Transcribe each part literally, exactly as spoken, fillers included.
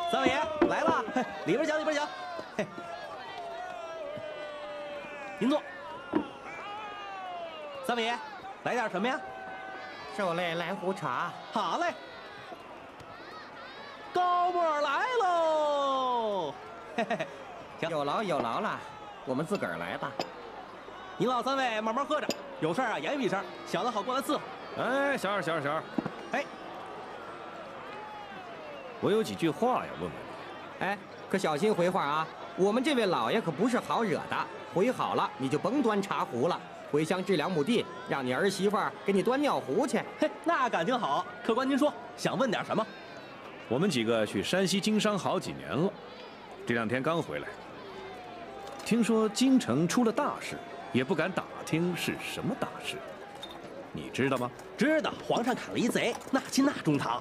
三位爷来了，里边请，里边请。嘿，您坐。三位爷，来点什么呀？ 受累来壶茶。 好嘞。高沫来喽！嘿嘿嘿，行， 有劳有劳了，我们自个儿来吧。 您老三位慢慢喝着，有事儿啊言语一声，小的好过来伺候。 哎，小二，小二，小二， 哎， 我有几句话要问问你。 哎，可小心回话啊！我们这位老爷可不是好惹的，回好了你就甭端茶壶了，回乡治两亩地，让你儿媳妇儿给你端尿壶去。 嘿，那感情好。客官您说，想问点什么？ 我们几个去山西经商好几年了，这两天刚回来，听说京城出了大事，也不敢打听是什么大事，你知道吗？ 知道，皇上砍了一贼，纳亲纳中堂。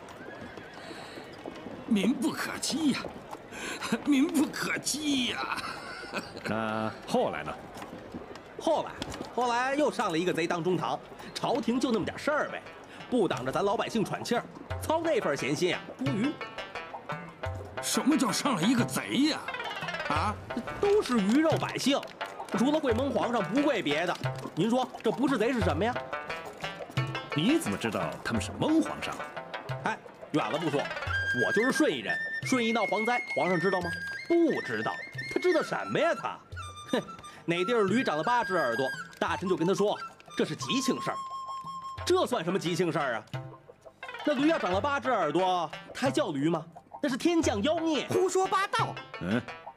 民不可欺呀，民不可欺呀。 那后来呢？ 后来，后来又上了一个贼当中堂，朝廷就那么点事儿呗，不挡着咱老百姓喘气儿，操那份闲心呀，多余。 什么叫上了一个贼呀？啊， 都是鱼肉百姓，除了会蒙皇上，不会别的。您说这不是贼是什么呀？ 你怎么知道他们是蒙皇上？ 哎，远了不说，我就是顺义人，顺义闹蝗灾，皇上知道吗？不知道，他知道什么呀？他，哼，哪地儿驴长了八只耳朵，大臣就跟他说这是吉庆事儿。这算什么吉庆事儿啊？那驴要长了八只耳朵，它还叫驴吗？那是天降妖孽！ 胡说八道！ 嗯，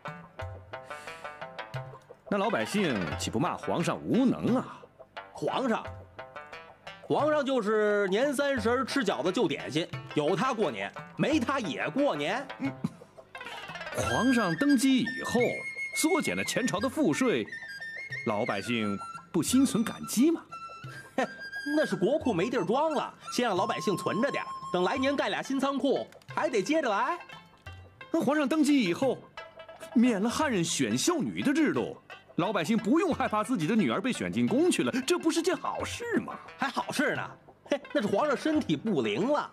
那老百姓岂不骂皇上无能啊？ 皇上，皇上就是年三十吃饺子就点心，有他过年，没他也过年。 嗯，皇上登基以后缩减了前朝的赋税，老百姓不心存感激吗？ 嘿，那是国库没地儿装了，先让老百姓存着点，等来年盖俩新仓库，还得接着来。 那皇上登基以后，免了汉人选秀女的制度，老百姓不用害怕自己的女儿被选进宫去了，这不是件好事吗？ 还好事呢，嘿，那是皇上身体不灵了。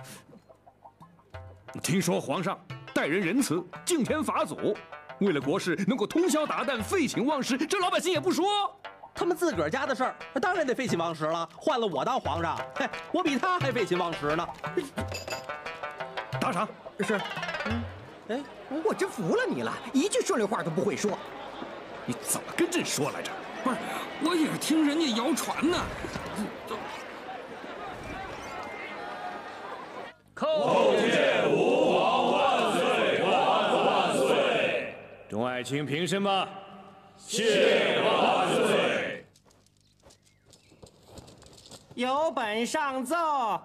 听说皇上待人仁慈，敬天法祖，为了国事能够通宵达旦，废寝忘食，这老百姓也不说。 他们自个儿家的事儿，当然得废寝忘食了。换了我当皇上，嘿，我比他还废寝忘食呢。 打赏是，嗯，哎，我真服了你了，一句顺溜话都不会说。 你怎么跟朕说来着？ 不是，我也是听人家谣传呢。 叩见吾皇万岁万万岁！ 众爱卿平身吧。 谢万岁。 有本上奏。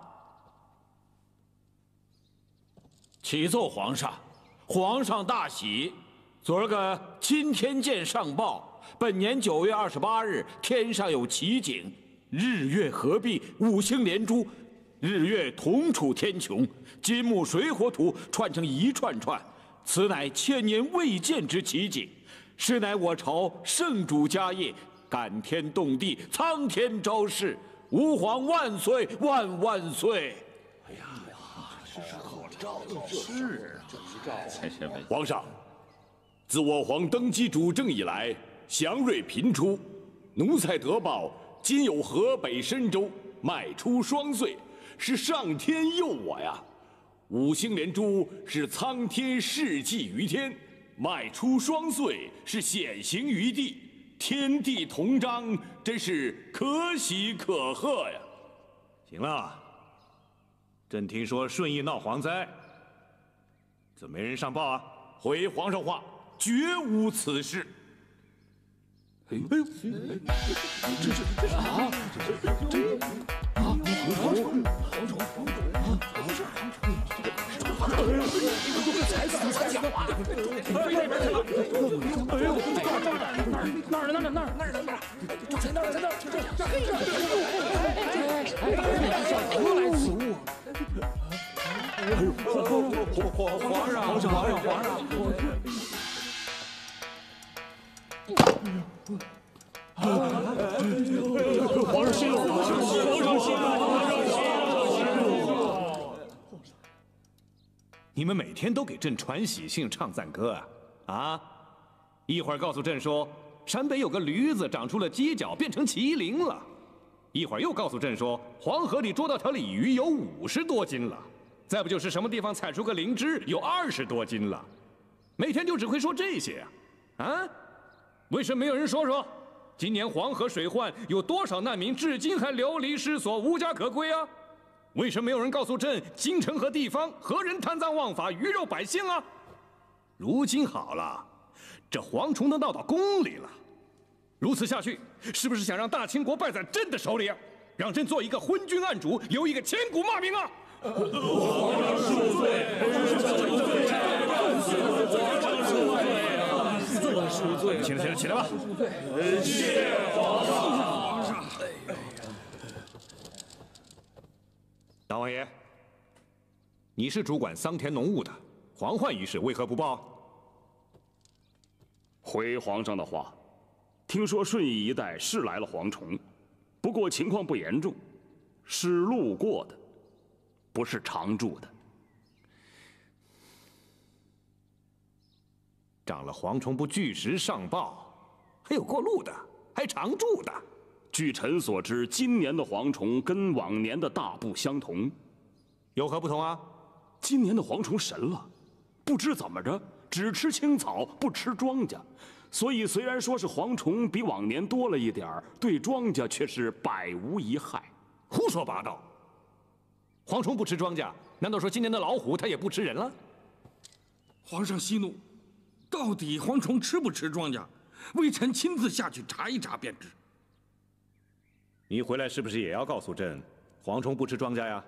启奏皇上，皇上大喜，昨儿个钦天监上报，本年九月二十八日天上有奇景，日月合璧，五星连珠，日月同处天穹，金木水火土串成一串串，此乃千年未见之奇景，是乃我朝圣主家业，感天动地，苍天昭示，吾皇万岁万万岁！哎呀，这是好兆，是啊， 皇上，自我皇登基主政以来，祥瑞频出，奴才得报，今有河北申州迈出双岁，是上天佑我呀。五星连珠是苍天示祭于天，迈出双岁是显形于地，天地同章，真是可喜可贺呀！ 行了，朕听说顺义闹蝗灾，怎么没人上报啊？ 回皇上话，绝无此事。 哎呦，哎呦，这是这是啊，这这啊，蝗虫，蝗虫，蝗虫啊，不是蝗虫，哎呦，踩死踩死！哎呦，哎呦，哪儿呢？哪儿呢？哪儿哪儿哪儿哪儿？在那儿在那儿，这这这这！哎哎哎！小何来此物。哎呦，皇皇皇上，皇上，皇上，皇上！皇上息怒，皇上息怒，皇上息怒，皇上息怒！ 你们每天都给朕传喜信、唱赞歌啊！啊，一会儿告诉朕说陕北有个驴子长出了犄角，变成麒麟了；一会儿又告诉朕说黄河里捉到条鲤鱼有五十多斤了；再不就是什么地方采出个灵芝有二十多斤了。每天就只会说这些啊！啊，为什么没有人说说？ 今年黄河水患，有多少难民至今还流离失所、无家可归啊？为什么没有人告诉朕，京城和地方何人贪赃枉法、鱼肉百姓啊？如今好了，这蝗虫都闹到宫里了，如此下去，是不是想让大清国败在朕的手里啊？让朕做一个昏君暗主，留一个千古骂名啊！ 皇上恕罪，恕罪， 起来，起来，起来吧！ 谢皇上。 大王爷，你是主管桑田农务的，黄患一事为何不报？ 回皇上的话，听说顺义一带是来了蝗虫，不过情况不严重，是路过的，不是常住的。 长了蝗虫不据实上报，还有过路的，还常住的。 据臣所知，今年的蝗虫跟往年的大不相同， 有何不同啊？ 今年的蝗虫神了，不知怎么着，只吃青草，不吃庄稼。所以虽然说是蝗虫比往年多了一点儿，对庄稼却是百无一害。 胡说八道！蝗虫不吃庄稼，难道说今年的老虎它也不吃人了？ 皇上息怒，到底蝗虫吃不吃庄稼？微臣亲自下去查一查便知。 你回来是不是也要告诉朕，蝗虫不吃庄稼呀？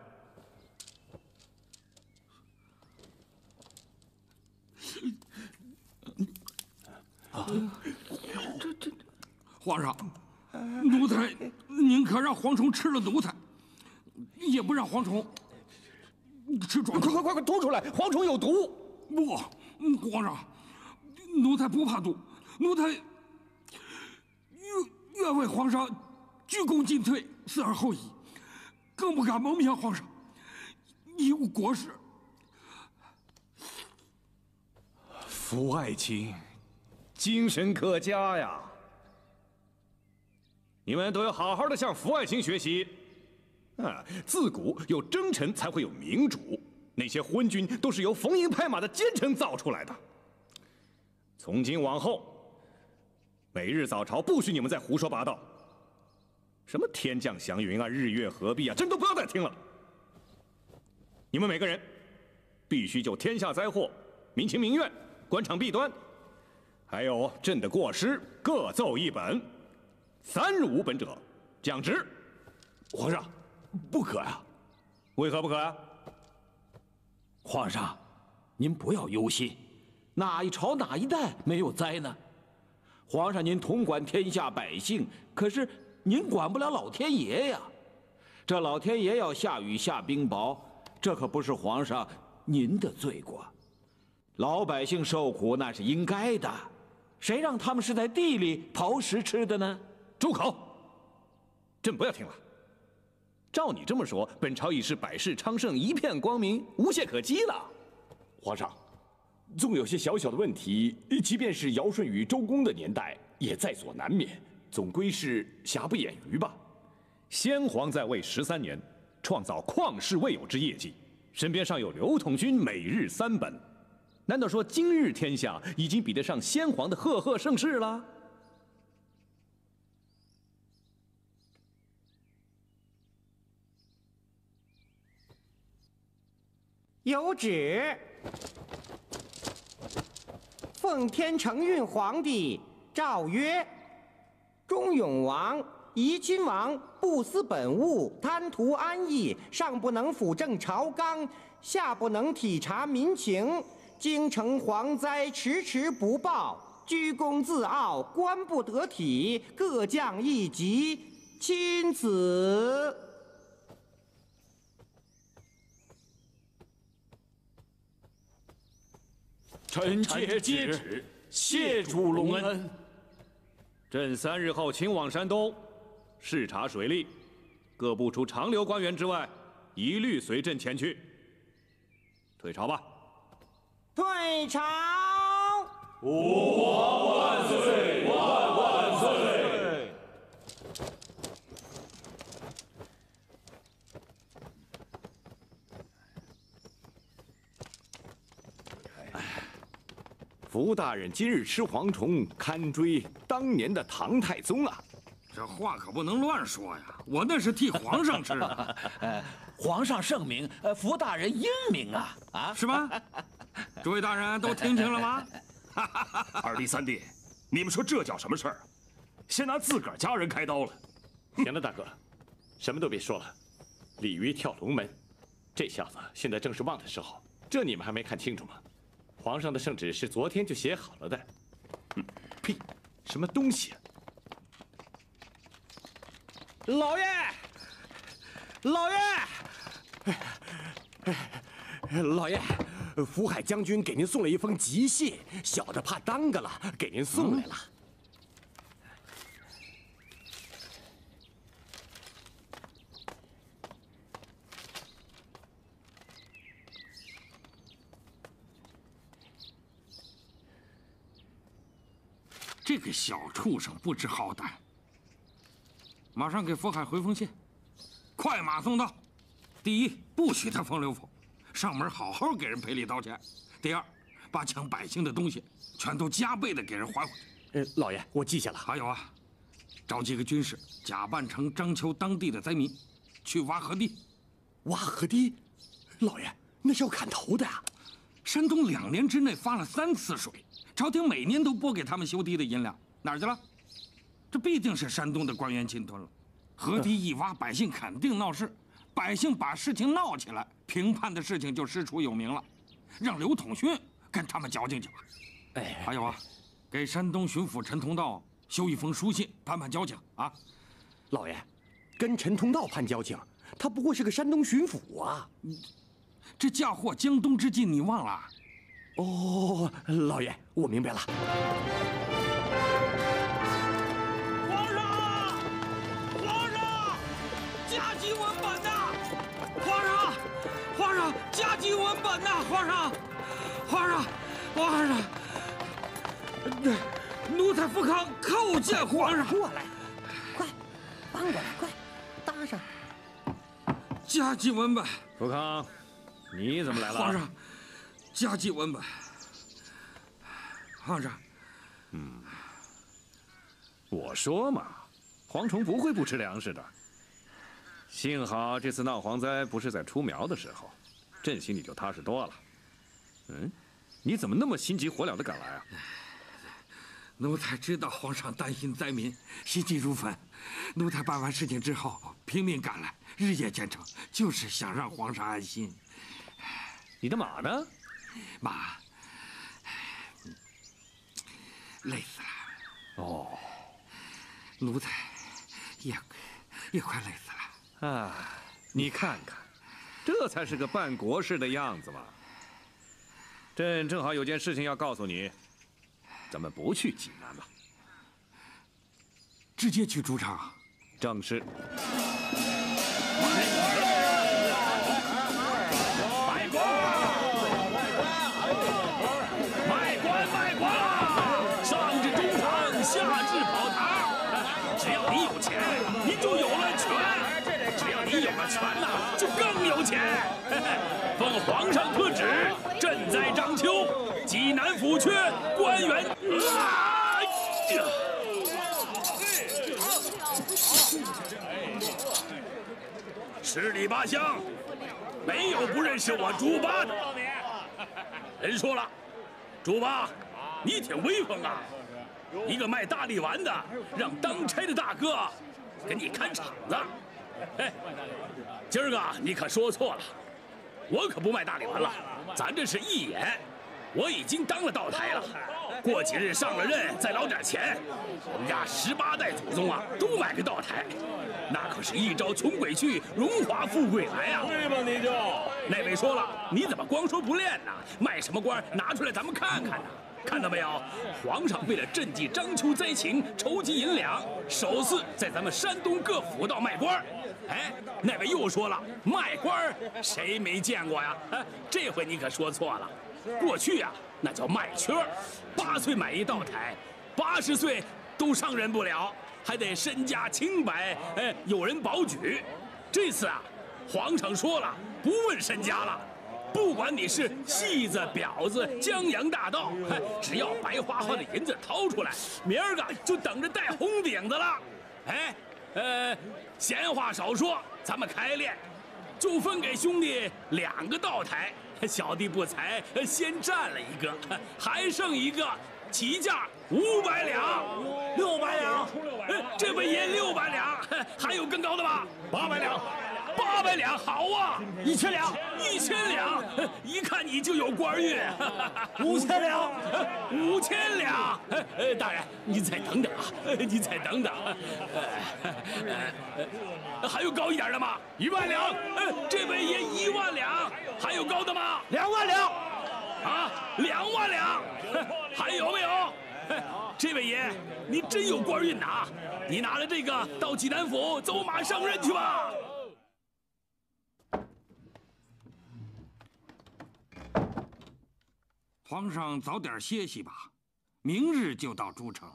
啊，这这，皇上，奴才宁可让蝗虫吃了奴才，也不让蝗虫吃庄稼。 快快快快吐出来！蝗虫有毒！ 不，皇上，奴才不怕毒，奴才愿愿为皇上鞠躬尽瘁，死而后已，更不敢蒙骗皇上，贻误国事。 福爱卿，精神可嘉呀！你们都要好好的向福爱卿学习。啊，自古有征臣才会有明主，那些昏君都是由逢迎拍马的奸臣造出来的。从今往后，每日早朝不许你们再胡说八道。什么天降祥云啊，日月合璧啊，朕都不要再听了。你们每个人必须就天下灾祸、民情民怨、官场弊端，还有朕的过失，各奏一本。三日无本者，降职。 皇上，不可呀！ 为何不可啊？ 皇上，您不要忧心，哪一朝哪一代没有灾呢？皇上您统管天下百姓，可是您管不了老天爷呀。这老天爷要下雨下冰雹，这可不是皇上您的罪过。老百姓受苦那是应该的，谁让他们是在地里刨食吃的呢？ 住口！朕不要听了。照你这么说，本朝已是百世昌盛，一片光明，无懈可击了。 皇上，纵有些小小的问题，即便是尧舜禹周公的年代，也在所难免，总归是瑕不掩瑜吧。 先皇在位十三年，创造旷世未有之业绩，身边尚有刘统军每日三本，难道说今日天下已经比得上先皇的赫赫盛世了？ 有旨，奉天承运皇帝诏曰：忠永王、怡亲王不思本务，贪图安逸，上不能辅政朝纲，下不能体察民情，京城蝗灾迟迟不报，居功自傲，官不得体，各降一级，钦此。 臣接旨，谢主隆恩。 朕三日后请往山东视察水利，各部除长留官员之外，一律随朕前去。退朝吧。 在朝。 吾皇万岁！万万岁！ 福大人今日吃蝗虫，堪追当年的唐太宗啊！ 这话可不能乱说呀！我那是替皇上吃的。 呃，皇上圣明，呃，福大人英明啊！啊， 是吧？诸位大人都听清了吗？ 二弟三弟，你们说这叫什么事儿？先拿自个儿家人开刀了。 行了，大哥，什么都别说了。鲤鱼跳龙门，这小子现在正是旺的时候，这你们还没看清楚吗？皇上的圣旨是昨天就写好了的。嗯，呸，什么东西啊！ 老爷，老爷，老爷，福海将军给您送了一封急信，小的怕耽搁了，给您送来了。嗯这个小畜生不知好歹，马上给福海回封信，快马送到。第一，不许他风流府，上门好好给人赔礼道歉；第二，把抢百姓的东西全都加倍的给人还回去。 呃，老爷，我记下了。 还有啊，找几个军士假扮成章丘当地的灾民，去挖河堤。 挖河堤，老爷，那是要砍头的啊！ 山东两年之内发了三次水。朝廷每年都拨给他们修堤的银两哪儿去了？这必定是山东的官员侵吞了。河堤一挖，百姓肯定闹事，百姓把事情闹起来，评判的事情就师出有名了。让刘统勋跟他们较劲去吧。哎，还有啊，给山东巡抚陈同道修一封书信，攀攀交情啊。 老爷，跟陈同道攀交情，他不过是个山东巡抚啊。 这嫁祸江东之计，你忘了？ 哦，老爷，我明白了。 皇上，皇上，加急文本呐！皇上，皇上，加急文本呐！皇上，皇上，皇上，奴才福康叩见皇上。 过来，快，搬过来，快，搭上。 加急文本。 福康，你怎么来了？ 皇上。加急文本，皇上。 嗯，我说嘛，蝗虫不会不吃粮食的。幸好这次闹蝗灾不是在出苗的时候，朕心里就踏实多了。嗯，你怎么那么心急火燎的赶来啊？ 奴才知道皇上担心灾民，心急如焚。奴才办完事情之后，拼命赶来，日夜兼程，就是想让皇上安心。 你的马呢？ 马，累死了。哦，奴才也也快累死了。 啊，你看看，这才是个办国事的样子嘛。朕正好有件事情要告诉你，咱们不去济南了， 直接去主场。 正是。 下至跑堂，只要你有钱，你就有了权；只要你有了权呐，就更有钱。奉皇上特旨，赈灾章丘，济南府缺官员。啊！十里八乡，没有不认识我猪八的。人说了，猪八，你挺威风啊！一个卖大力丸的，让当差的大哥给你看场子。哎，今儿个你可说错了，我可不卖大力丸了，咱这是义演。我已经当了道台了，过几日上了任再捞点钱。我们家十八代祖宗啊，都买个道台，那可是一朝穷鬼去，荣华富贵来啊！对吧？你就那位说了，你怎么光说不练呢？卖什么官？拿出来咱们看看呢。看到没有？皇上为了赈济章丘灾情，筹集银两，首次在咱们山东各府道卖官。哎，那位又说了，卖官谁没见过呀？哎，这回你可说错了， 过去呀、啊，那叫卖缺，八岁买一道台，八十岁都上任不了，还得身家清白，哎，有人保举。这次啊，皇上说了，不问身家了。 不管你是戏子、婊子、江洋大盗，哎，只要白花花的银子掏出来，明儿个就等着戴红顶子了。哎，呃，闲话少说，咱们开练，就分给兄弟两个道台。小弟不才，先占了一个，还剩一个，起价五百两，六百两。这位爷六百两，还有更高的吗？八百两。 八百两好啊，一千两，一千两，一看你就有官运。五千两，五千两。呃，大人，您再等等啊，您再等等。呃，还有高一点的吗？一万两。呃，这位爷一万两，还有高的吗？两万两。啊，两万两，还有没有？这位爷，你真有官运呐！你拿着这个到济南府走马上任去吧。 皇上早点歇息吧，明日就到诸城了。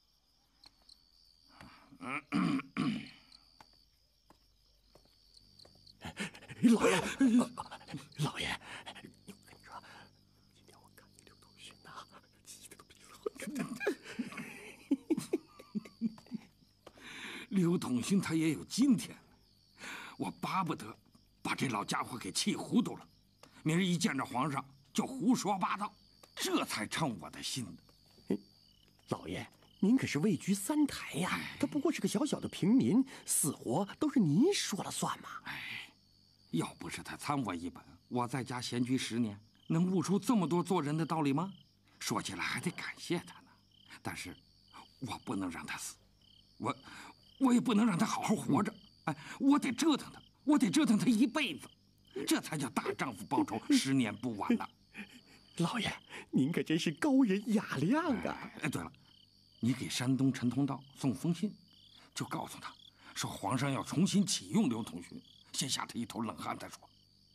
老爷，老爷，我跟你说，今天我看见刘同勋呐，急得都鼻子红。 刘统勋他也有今天，我巴不得把这老家伙给气糊涂了，明儿一见着皇上就胡说八道。 这才称我的心呢。 老爷，您可是位居三台呀，他不过是个小小的平民，死活都是您说了算嘛。 哎，要不是他参我一本，我在家闲居十年，能悟出这么多做人的道理吗？说起来还得感谢他呢。但是，我不能让他死，我，我也不能让他好好活着。哎，我得折腾他，我得折腾他一辈子，这才叫大丈夫报仇，十年不晚呢。 老爷，您可真是高人雅量啊！ 哎，对了，你给山东陈同道送封信，就告诉他，说皇上要重新启用刘统勋，先吓他一头冷汗再说。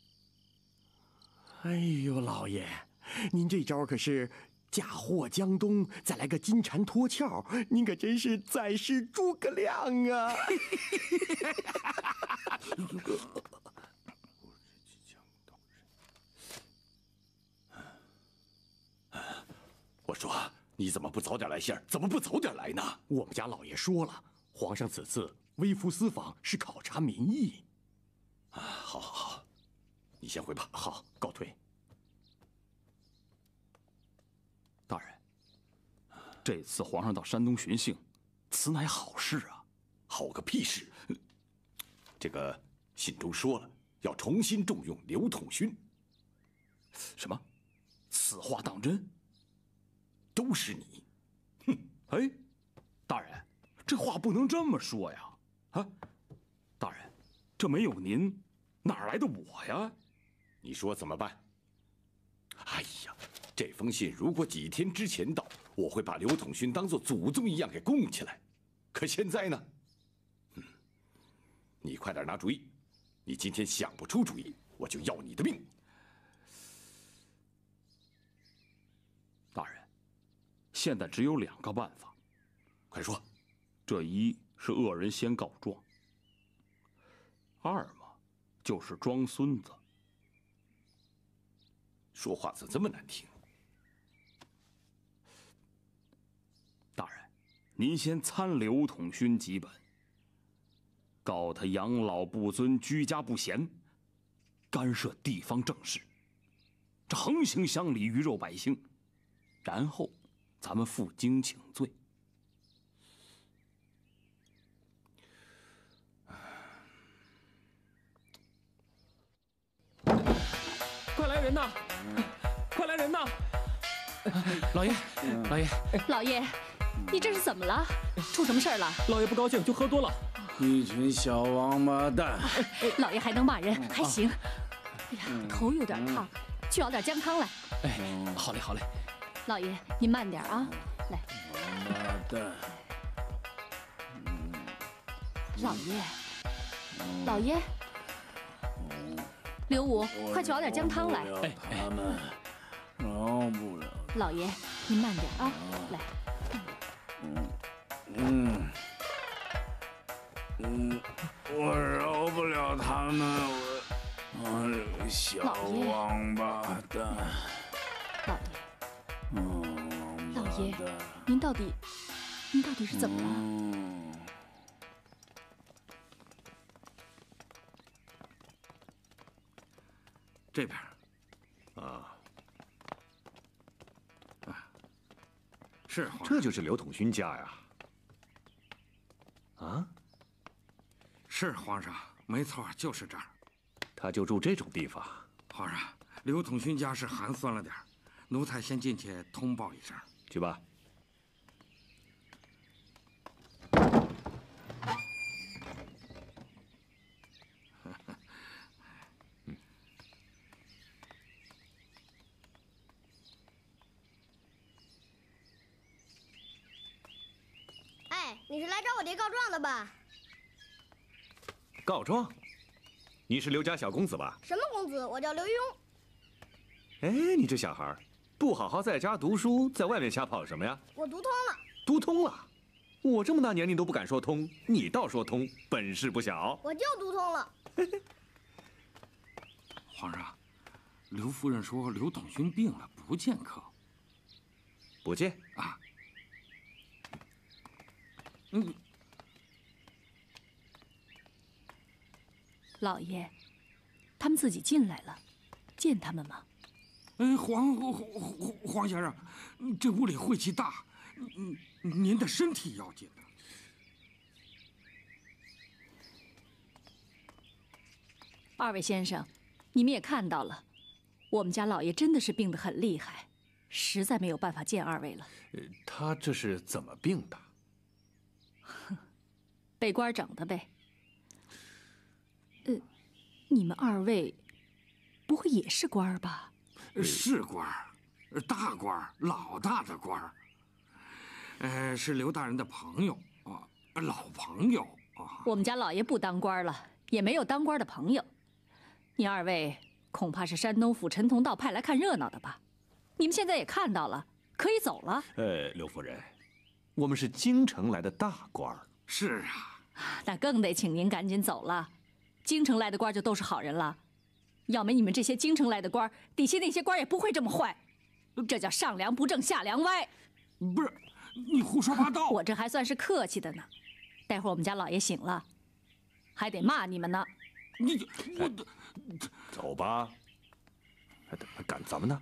哎呦，老爷，您这招可是嫁祸江东，再来个金蝉脱壳，您可真是在世诸葛亮啊！ 我说，你怎么不早点来信儿？怎么不早点来呢？ 我们家老爷说了，皇上此次微服私访是考察民意。 啊，好，好，好，你先回吧。 好，告退。 大人，这次皇上到山东巡幸，此乃好事啊！ 好个屁事！这个信中说了，要重新重用刘统勋。 什么？此话当真？ 都是你， 哼！哎，大人，这话不能这么说呀！啊，大人，这没有您，哪来的我呀？ 你说怎么办？哎呀，这封信如果几天之前到，我会把刘统勋当做祖宗一样给供起来。可现在呢？嗯，你快点拿主意！你今天想不出主意，我就要你的命！ 大人。 现在只有两个办法， 快说。 这一是恶人先告状，二嘛就是装孙子。 说话怎么这么难听？ 大人，您先参刘统勋几本，告他养老不尊、居家不贤，干涉地方政事，这横行乡里、鱼肉百姓，然后。 咱们负荆请罪。 快来人呐！快来人呐！老爷，老爷， 老爷，你这是怎么了？出什么事儿了？ 老爷不高兴，就喝多了。 一群小王八蛋！ 老爷还能骂人，还行。哎呀，头有点烫，去熬点姜汤来。 哎，好嘞，好嘞。 老爷，您慢点啊，来。 王八蛋！ 老爷，老爷，刘武，快去熬点姜汤来。 他们饶不了。 老爷，您慢点啊，来。 嗯嗯嗯，我饶不了他们，我我这个小王八蛋。 老爷， 嗯， 老爷，您到底，您到底是怎么了？ 嗯， 这边。 啊， 是， 这就是刘统勋家呀。啊？ 是皇上，没错，就是这儿。 他就住这种地方。 皇上，刘统勋家是寒酸了点儿，奴才先进去通报一声。 去吧。 哎，你是来找我爹告状的吧？ 告状？你是刘家小公子吧？ 什么公子？我叫刘墉。 哎，你这小孩，不好好在家读书，在外面瞎跑什么呀？ 我读通了。 读通了？我这么大年龄都不敢说通，你倒说通，本事不小。 我就读通了。 皇上，刘夫人说刘统勋病了，不见客。 不见啊？嗯。 老爷，他们自己进来了，见他们吗？ 哎，黄黄黄黄先生，这屋里晦气大，嗯，您的身体要紧的。 二位先生，你们也看到了，我们家老爷真的是病得很厉害，实在没有办法见二位了。 呃，他这是怎么病的？ 被官整的呗。呃，你们二位不会也是官儿吧？ 是官儿，大官儿，老大的官儿。呃，是刘大人的朋友啊，老朋友啊。 我们家老爷不当官了，也没有当官的朋友。你二位恐怕是山东府陈同道派来看热闹的吧？你们现在也看到了，可以走了。 呃，刘夫人，我们是京城来的大官儿。 是啊， 那更得请您赶紧走了。京城来的官就都是好人了，要没你们这些京城来的官，底下那些官也不会这么坏。这叫上梁不正下梁歪。 不是，你胡说八道。 我这还算是客气的呢，待会儿我们家老爷醒了，还得骂你们呢。 你我的， 走吧，还还赶咱们呢？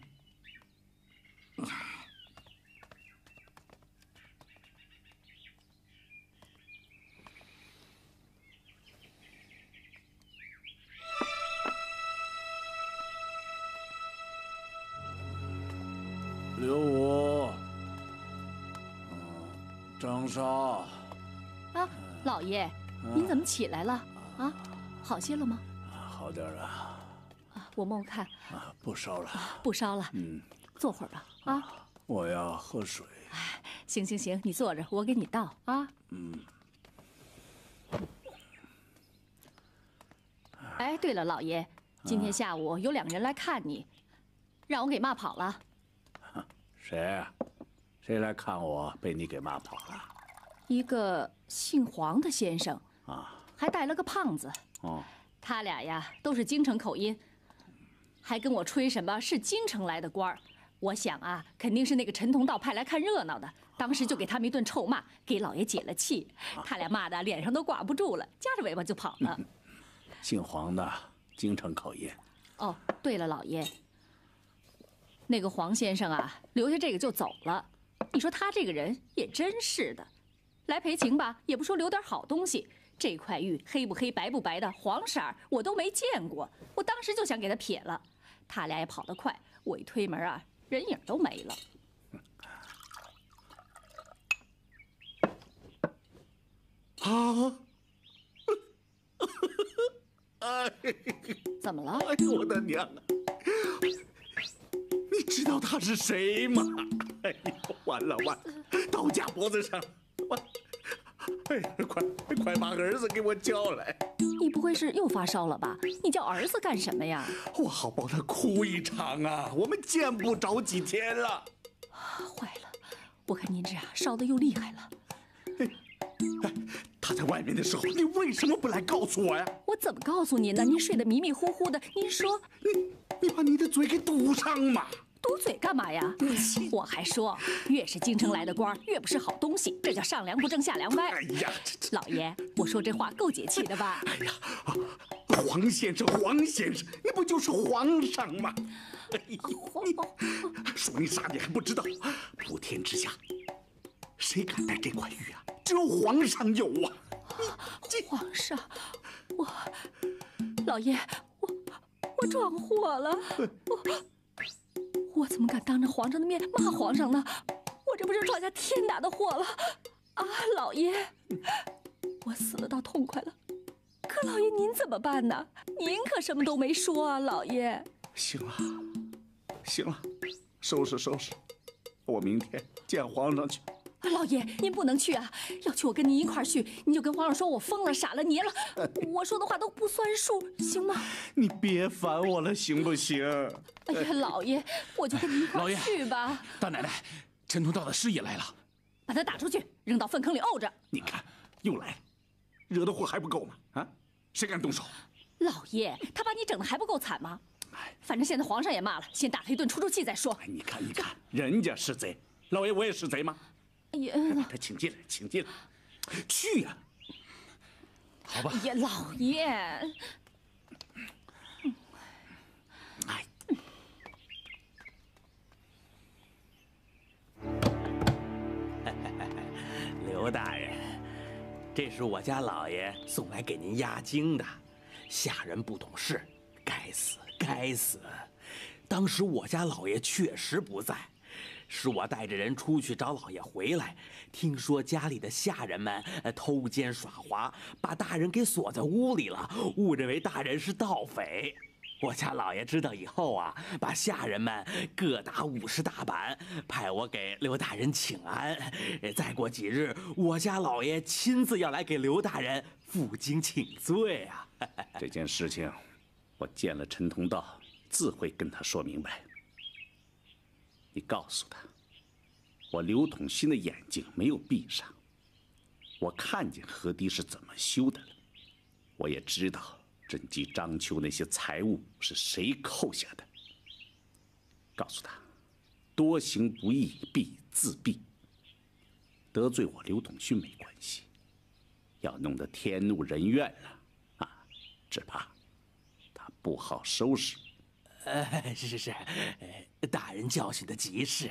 刘武，嗯，张沙。 啊，老爷，您怎么起来了？啊，好些了吗？ 好点了。 啊，我摸摸看。 啊，不烧了。 不烧了。 嗯， 坐会儿吧。啊， 我要喝水。 哎，行行行，你坐着，我给你倒啊。 嗯。 哎，对了，老爷，今天下午有两个人来看你，让我给骂跑了。 谁啊？谁来看我，被你给骂跑了？ 一个姓黄的先生啊， 还带了个胖子。 哦， 他俩呀都是京城口音，还跟我吹什么是京城来的官儿。我想啊，肯定是那个陈同道派来看热闹的，当时就给他们一顿臭骂，给老爷解了气。他俩骂的脸上都挂不住了，夹着尾巴就跑了。 姓黄的，京城口音。 哦，对了，老爷。那个黄先生啊，留下这个就走了。你说他这个人也真是的，来赔情吧，也不说留点好东西。这块玉黑不黑白不白的黄色儿我都没见过，我当时就想给他撇了。他俩也跑得快，我一推门啊，人影都没了。 啊！ 哎，怎么了？ 哎呦我的娘啊！你知道他是谁吗？哎呦，完了完了，刀架脖子上，完哎呀，快快把儿子给我叫来！ 你不会是又发烧了吧？你叫儿子干什么呀？ 我好帮他哭一场啊！我们见不着几天了。 坏了，我看您这样烧的又厉害了。 哎，他在外面的时候，你为什么不来告诉我呀？ 我怎么告诉您呢？您睡得迷迷糊糊的，您说， 你你把你的嘴给堵上嘛！ 堵嘴干嘛呀？我还说，越是京城来的官，越不是好东西，这叫上梁不正下梁歪。 哎呀， 老爷，我说这话够解气的吧？ 哎呀，黄先生，黄先生，你不就是皇上吗？你说你啥你还不知道？普天之下，谁敢戴这块玉啊？只有皇上有啊！ 皇上，我，老爷，我我闯祸了，我。我怎么敢当着皇上的面骂皇上呢？我这不是闯下天大的祸了！啊，老爷，我死了倒痛快了。可老爷您怎么办呢？您可什么都没说啊，老爷。 行了，行了，收拾收拾，我明天见皇上去。 老爷，您不能去啊！要去我跟您一块儿去，您就跟皇上说我疯了、傻了、黏了，我说的话都不算数，行吗？ 你别烦我了，行不行？ 哎呀，老爷，我就跟您一块儿去吧。 大奶奶，陈同道的师爷来了， 把他打出去，扔到粪坑里沤着。 你看，又来了，惹的祸还不够吗？啊，谁敢动手？ 老爷，他把你整的还不够惨吗？反正现在皇上也骂了，先打他一顿出出气再说。 你看，你看，人家是贼，老爷我也是贼吗？ 哎呀， 把他请进来，请进来，去呀！ 好吧。 哎呀，老爷。 哎。 刘大人，这是我家老爷送来给您压惊的。下人不懂事，该死，该死！当时我家老爷确实不在。是我带着人出去找老爷回来，听说家里的下人们偷奸耍滑，把大人给锁在屋里了，误认为大人是盗匪。我家老爷知道以后啊，把下人们各打五十大板，派我给刘大人请安。再过几日，我家老爷亲自要来给刘大人负荆请罪啊！ 这件事情，我见了陈同道，自会跟他说明白。你告诉他，我刘统勋的眼睛没有闭上，我看见河堤是怎么修的了，我也知道甄姬、章丘那些财物是谁扣下的。告诉他，多行不义必自毙。得罪我刘统勋没关系，要弄得天怒人怨了啊，只怕他不好收拾。 呃，是是是，呃，大人教训的极是。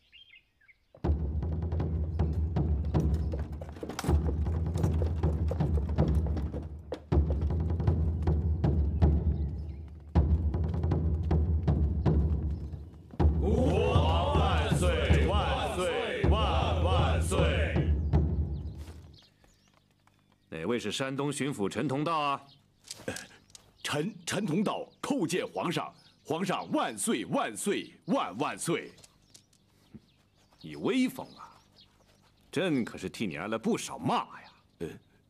吾皇万岁万岁万万岁！ 哪位是山东巡抚陈同道啊？ 陈陈同道叩见皇上。皇上万岁万岁万万岁！ 你威风啊！朕可是替你挨了不少骂呀。 呃，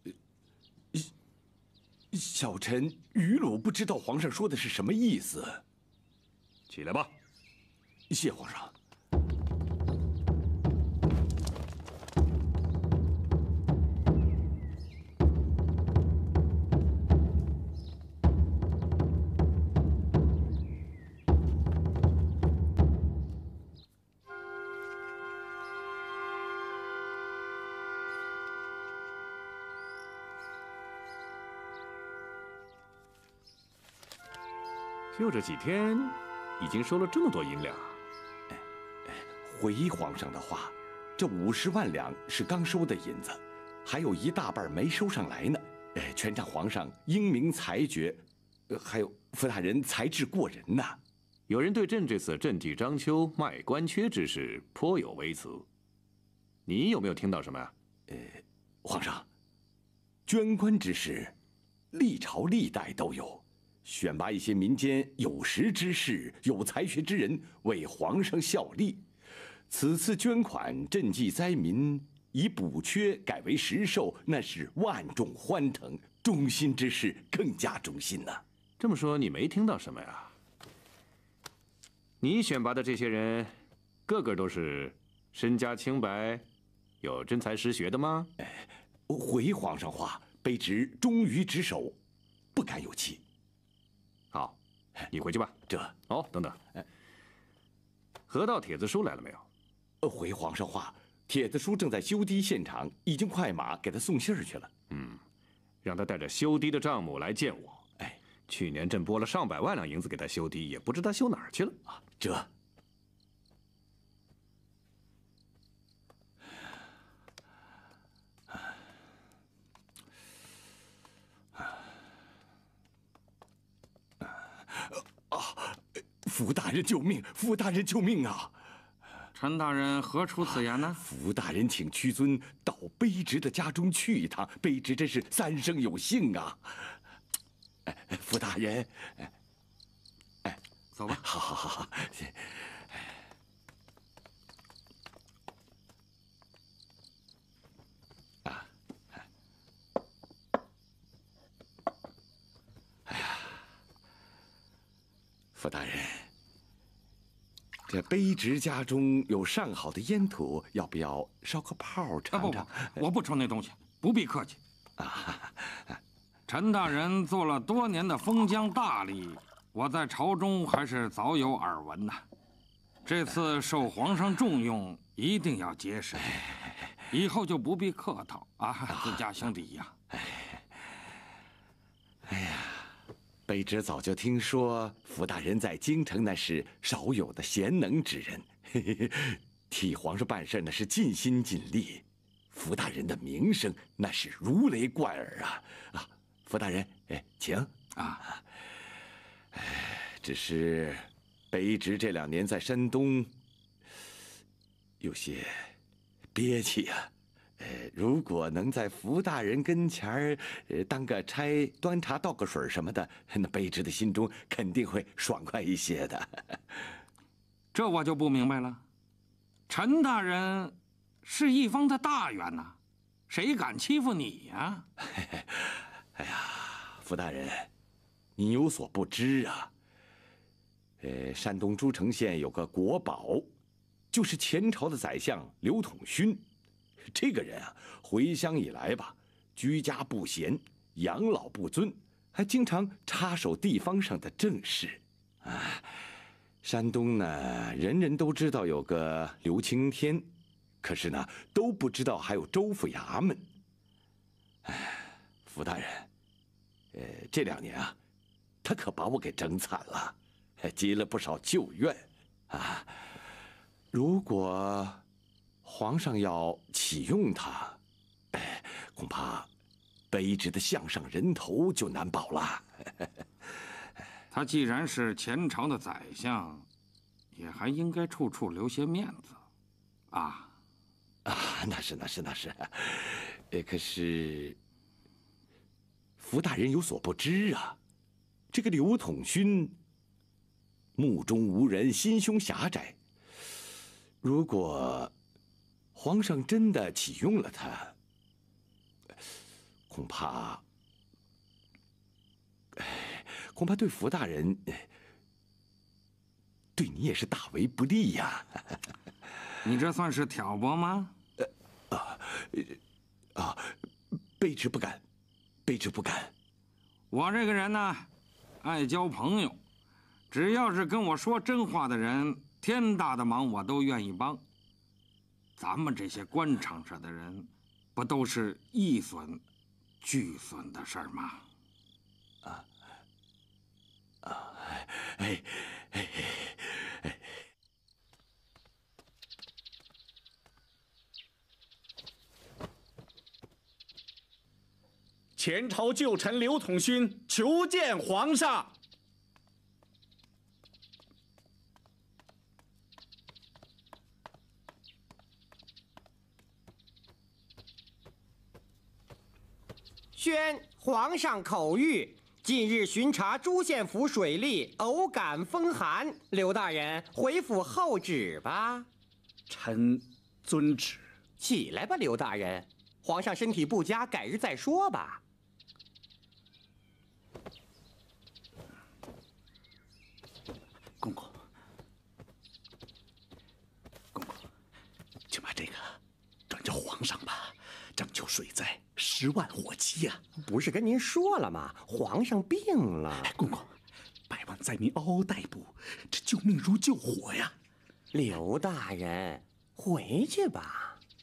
小臣愚鲁不知道皇上说的是什么意思。 起来吧。 谢皇上。 就这几天，已经收了这么多银两。 回皇上的话，这五十万两是刚收的银子，还有一大半没收上来呢。哎，全仗皇上英明裁决，还有傅大人才智过人呐。 有人对朕这次赈济章丘卖官缺之事颇有微词，你有没有听到什么呀？ 呃，皇上，捐官之事，历朝历代都有。选拔一些民间有识之士、有才学之人为皇上效力，此次捐款赈济灾民， 以补缺改为实授，那是万众欢腾，忠心之士更加忠心呐。 这么说，你没听到什么呀？你选拔的这些人，个个都是身家清白、有真才实学的吗？ 回皇上话，卑职忠于职守，不敢有欺。 好，你回去吧。 这哦，等等，河道帖子书来了没有？ 回皇上话，帖子书正在修堤现场，已经快马给他送信儿去了。 嗯，让他带着修堤的账目来见我。 哎， 去年朕拨了上百万两银子给他修堤，也不知他修哪儿去了啊？ 这。福大人救命！福大人救命啊！ 陈大人何出此言呢？ 福大人请屈尊到卑职的家中去一趟，卑职真是三生有幸啊！哎，福大人，哎， 走吧。 好好好好。啊，哎呀，福大人。这卑职家中有上好的烟土，要不要烧个炮尝尝？ 啊、不不，我不抽那东西，不必客气。啊，陈大人做了多年的封疆大吏，我在朝中还是早有耳闻呐。这次受皇上重用，一定要结实，以后就不必客套啊，自家兄弟一样。 哎呀。卑职早就听说福大人在京城那是少有的贤能之人，嘿嘿，替皇上办事那是尽心尽力。福大人的名声那是如雷贯耳啊！啊，福大人，哎，请啊。哎，只是卑职这两年在山东有些憋气啊。呃，如果能在福大人跟前儿，呃，当个差，端茶倒个水什么的，那卑职的心中肯定会爽快一些的。 这我就不明白了，陈大人是一方的大员呐，谁敢欺负你呀？ 哎呀，福大人，你有所不知啊。呃，山东诸城县有个国宝，就是前朝的宰相刘统勋。这个人啊，回乡以来吧，居家不闲，养老不尊，还经常插手地方上的政事。啊，山东呢，人人都知道有个刘青天，可是呢，都不知道还有州府衙门。哎，福大人，呃，这两年啊，他可把我给整惨了，积了不少旧怨啊。如果皇上要启用他，哎，恐怕卑职的项上人头就难保了。 他既然是前朝的宰相，也还应该处处留些面子，啊！ 啊，那是那是那是，呃，可是福大人有所不知啊，这个刘统勋目中无人，心胸狭窄。如果皇上真的启用了他，恐怕，恐怕对福大人，对你也是大为不利呀。 你这算是挑拨吗？ 呃，啊，啊，卑职不敢，卑职不敢。 我这个人呢，爱交朋友，只要是跟我说真话的人，天大的忙我都愿意帮。咱们这些官场上的人，不都是一损俱损的事儿吗？ 啊啊，哎哎哎！ 前朝旧臣刘统勋求见皇上。 宣皇上口谕：近日巡查诸县府水利，偶感风寒，刘大人回府候旨吧。 臣遵旨。 起来吧，刘大人，皇上身体不佳，改日再说吧。 公公，公公，就把这个转交皇上吧。章丘水灾，十万火急呀！ 不是跟您说了吗？皇上病了。 哎，公公，百万灾民嗷嗷待哺，这救命如救火呀！ 刘大人，回去吧。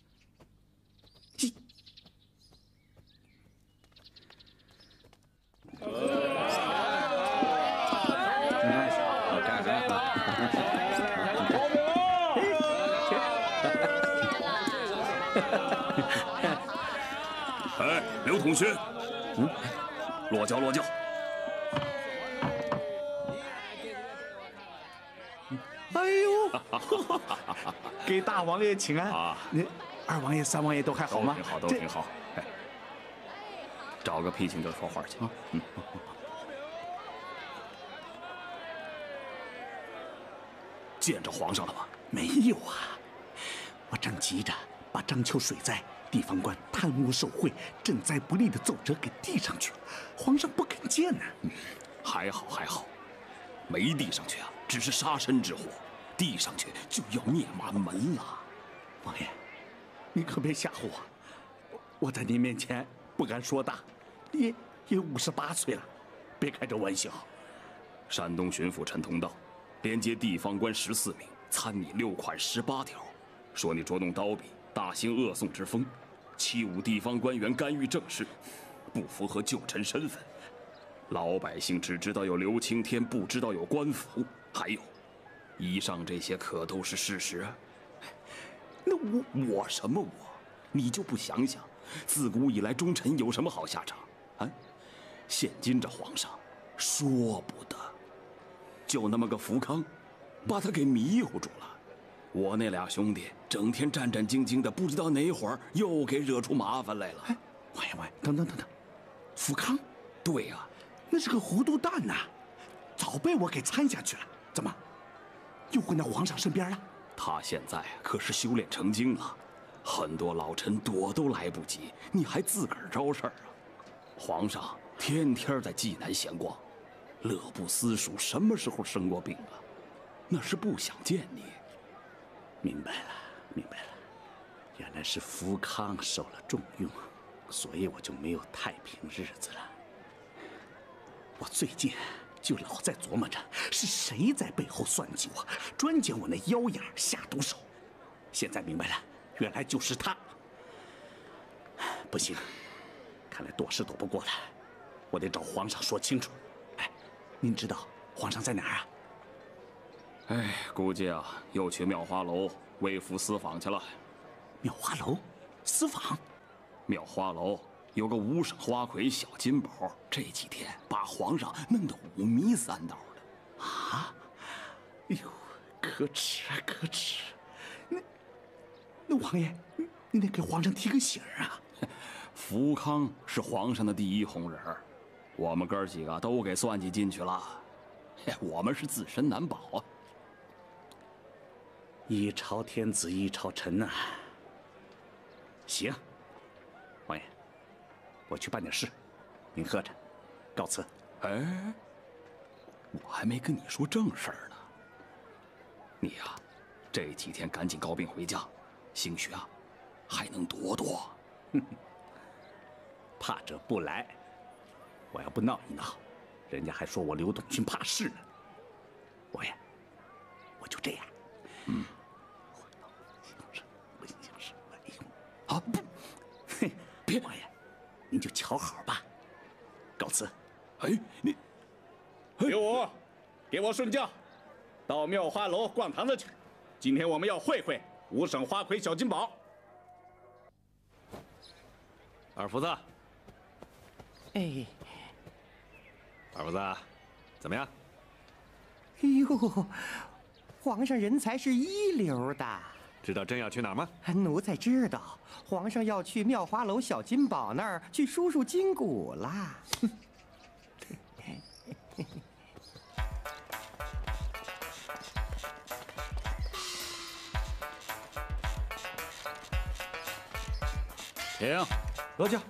哎，刘统勋，嗯，落轿落轿。 哎呦，给大王爷请安啊！那二王爷、三王爷都还好吗？ 都挺好，都挺好。哎，找个僻静地说话去。嗯。 见着皇上了吗？没有啊，我正急着把章丘水灾地方官贪污受贿、赈灾不利的奏折给递上去了，皇上不肯见呢。 嗯，还好还好，没递上去啊，只是杀身之祸；递上去就要灭满门了。 王爷，你可别吓唬我，我在您面前不敢说大，也也五十八岁了，别开这玩笑。 山东巡抚陈同道连接地方官十四名，参你六款十八条，说你捉弄刀笔，大兴恶讼之风，欺侮地方官员干预政事，不符合旧臣身份。老百姓只知道有刘青天，不知道有官府。还有，以上这些可都是事实啊。那我我什么我？你就不想想，自古以来忠臣有什么好下场啊？现今这皇上，说不得，就那么个福康，把他给迷糊住了。我那俩兄弟整天战战兢兢的，不知道哪会儿又给惹出麻烦来了。 哎，王爷，王爷，等等等等，福康？ 对呀、啊， 那是个糊涂蛋呐，早被我给参下去了。怎么，又混到皇上身边了？ 他现在可是修炼成精了，很多老臣躲都来不及，你还自个儿招事儿啊？皇上天天在济南闲逛，乐不思蜀，什么时候生过病啊？那是不想见你。 明白了，明白了，原来是福康受了重用，所以我就没有太平日子了。我最近就老在琢磨着，是谁在背后算计我，专捡我那腰眼下毒手。现在明白了，原来就是他。不行，看来躲是躲不过了，我得找皇上说清楚。哎，您知道皇上在哪儿啊？ 哎，估计啊，又去妙花楼微服私访去了。 妙花楼，私访？ 妙花楼有个五省花魁小金宝，这几天把皇上弄得五迷三道的。 啊！哎呦，可耻啊，可耻！那那王爷，你你得给皇上提个醒啊！ 福康是皇上的第一红人，我们哥几个都给算计进去了，我们是自身难保啊。 一朝天子一朝臣呐、啊。行，王爷，我去办点事，您喝着，告辞。 哎，我还没跟你说正事儿呢。你呀、啊，这几天赶紧告病回家，兴许啊，还能躲躲。 怕者不来，我要不闹一闹，人家还说我刘统勋怕事呢。王爷，我就这样。嗯。不行事，哎呦，啊不，嘿，别王爷，您就瞧好吧。告辞。 哎，你， 刘武，给我顺轿，到妙花楼逛堂子去。今天我们要会会五省花魁小金宝。 二福子。 哎， 二福子，怎么样？ 哎呦，皇上人才是一流的。 知道朕要去哪儿吗？ 奴才知道，皇上要去妙花楼小金宝那儿去输输筋骨啦。 请， 罗驾。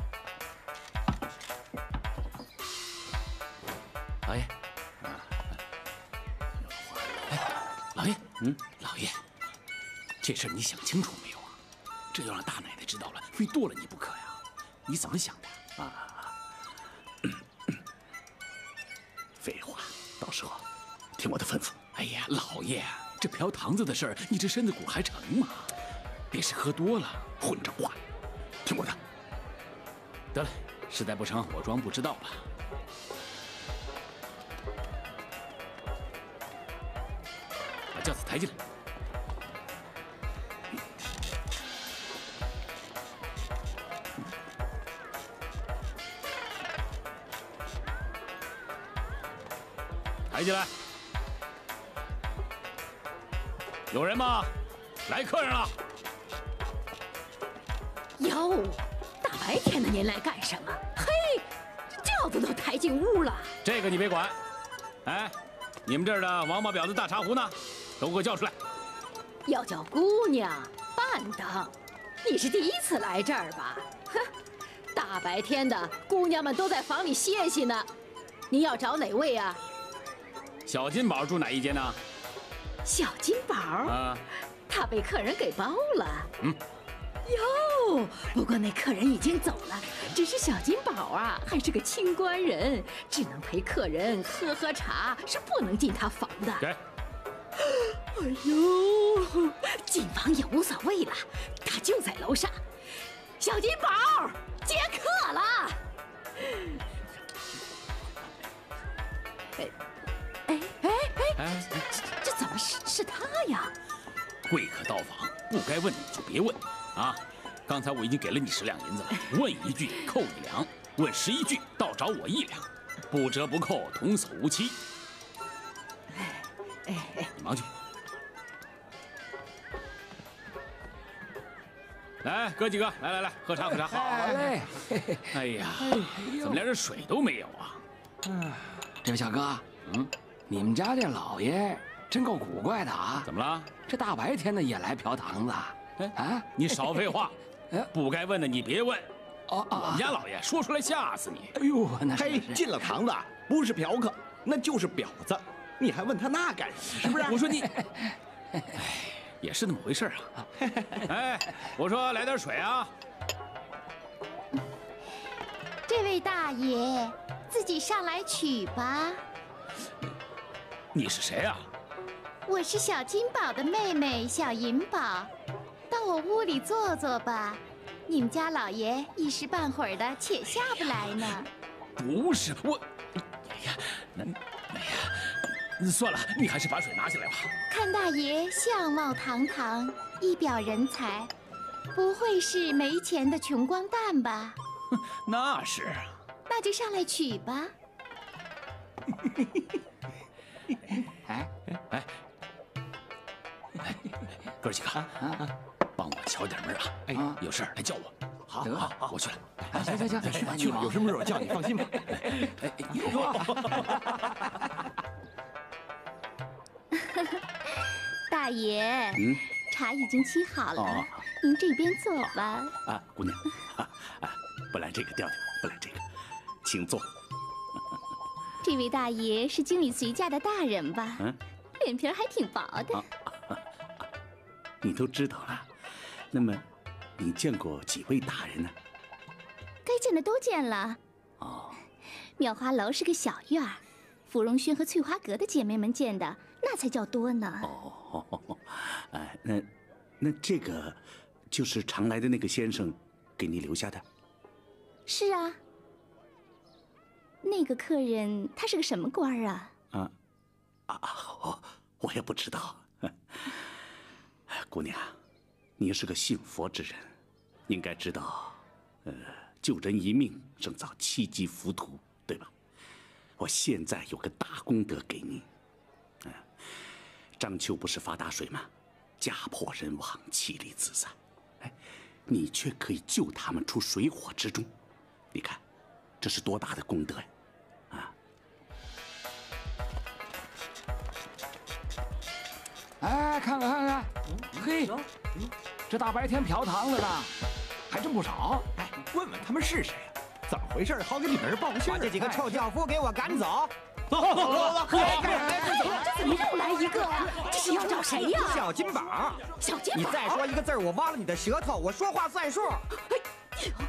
老爷，老爷，嗯，老爷，这事你想清楚没有啊？这要让大奶奶知道了，非剁了你不可呀！你怎么想的啊？废话，到时候听我的吩咐。哎呀，老爷，这嫖堂子的事儿，你这身子骨还成吗？别是喝多了，混着话，听我的。得了，实在不成，我装不知道了。把轿子抬进来。抬进来。有人吗？来客人了。 哟，大白天的您来干什么？嘿，这轿子都抬进屋了。 这个你别管。哎，你们这儿的王八婊子大茶壶呢？都给我叫出来。 要叫姑娘半当，你是第一次来这儿吧？哼，大白天的，姑娘们都在房里歇息呢。您要找哪位啊？ 小金宝住哪一间呢？ 小金宝啊， 他被客人给包了。 嗯。 哟，不过那客人已经走了，只是小金宝啊，还是个清官人，只能陪客人喝喝茶，是不能进他房的。 给。 哎呦，进房也无所谓了，他就在楼上。小金宝接客了。哎哎哎哎，这这怎么是是他呀？ 贵客到访，不该问你就别问啊！刚才我已经给了你十两银子了，问一句扣一两，问十一句倒找我一两，不折不扣，童叟无欺。 哎哎哎， 你忙去。来，哥几个，来来来，喝茶喝茶。 好嘞。 哎呀，怎么连点水都没有啊？ 嗯，这位小哥，嗯，你们家这老爷真够古怪的啊！ 怎么了？ 这大白天的也来嫖堂子？ 哎啊！你少废话，不该问的你别问。 哦哦， 我们家老爷说出来吓死你！ 哎呦，那嘿，进了堂子不是嫖客，那就是婊子，你还问他那干什么？是不是？ 我说你，哎，也是那么回事啊。哎，我说来点水啊。 这位大爷，自己上来取吧。 你是谁啊？ 我是小金宝的妹妹小银宝，到我屋里坐坐吧。你们家老爷一时半会儿的且下不来呢。 不是我，哎呀，那哎呀，算了，你还是把水拿起来吧。 看大爷相貌堂堂，一表人才，不会是没钱的穷光蛋吧？ 那是。 那就上来取吧。 哎哎哎，哥几个，帮我瞧点门啊！哎，有事来叫我。好，好，好，我去了。 行行行， 去吧去吧，有什么事我叫你，放心吧。 哎， 大爷， 嗯， 茶已经沏好了， 哦您这边坐吧。 啊，姑娘，啊，不来这个调调，不来这个，请坐。 这位大爷是经理随驾的大人吧？ 嗯， 脸皮还挺薄的。 啊你都知道了，那么你见过几位大人呢？ 该见的都见了。 哦， 妙花楼是个小院儿，芙蓉轩和翠花阁的姐妹们见的那才叫多呢。 哦，哎，那那这个就是常来的那个先生给你留下的？ 是啊。那个客人他是个什么官儿啊？ 啊啊，我我也不知道。姑娘，你是个信佛之人，应该知道，呃，救人一命胜造七级浮屠，对吧？我现在有个大功德给你。嗯，章丘不是发大水吗？家破人亡，妻离子散，哎，你却可以救他们出水火之中。你看，这是多大的功德呀！啊！ 哎，看看看看，嘿，这大白天嫖堂子的， 还真不少。哎，问问他们是谁啊？怎么回事？好给你们人报个信。 把这几个臭教夫给我赶走！ 走走走走！ 这怎么又来一个啊？这是要找谁呀？ 小金宝。 小金宝， 你再说一个字儿，我挖了你的舌头！我说话算数。哎呦！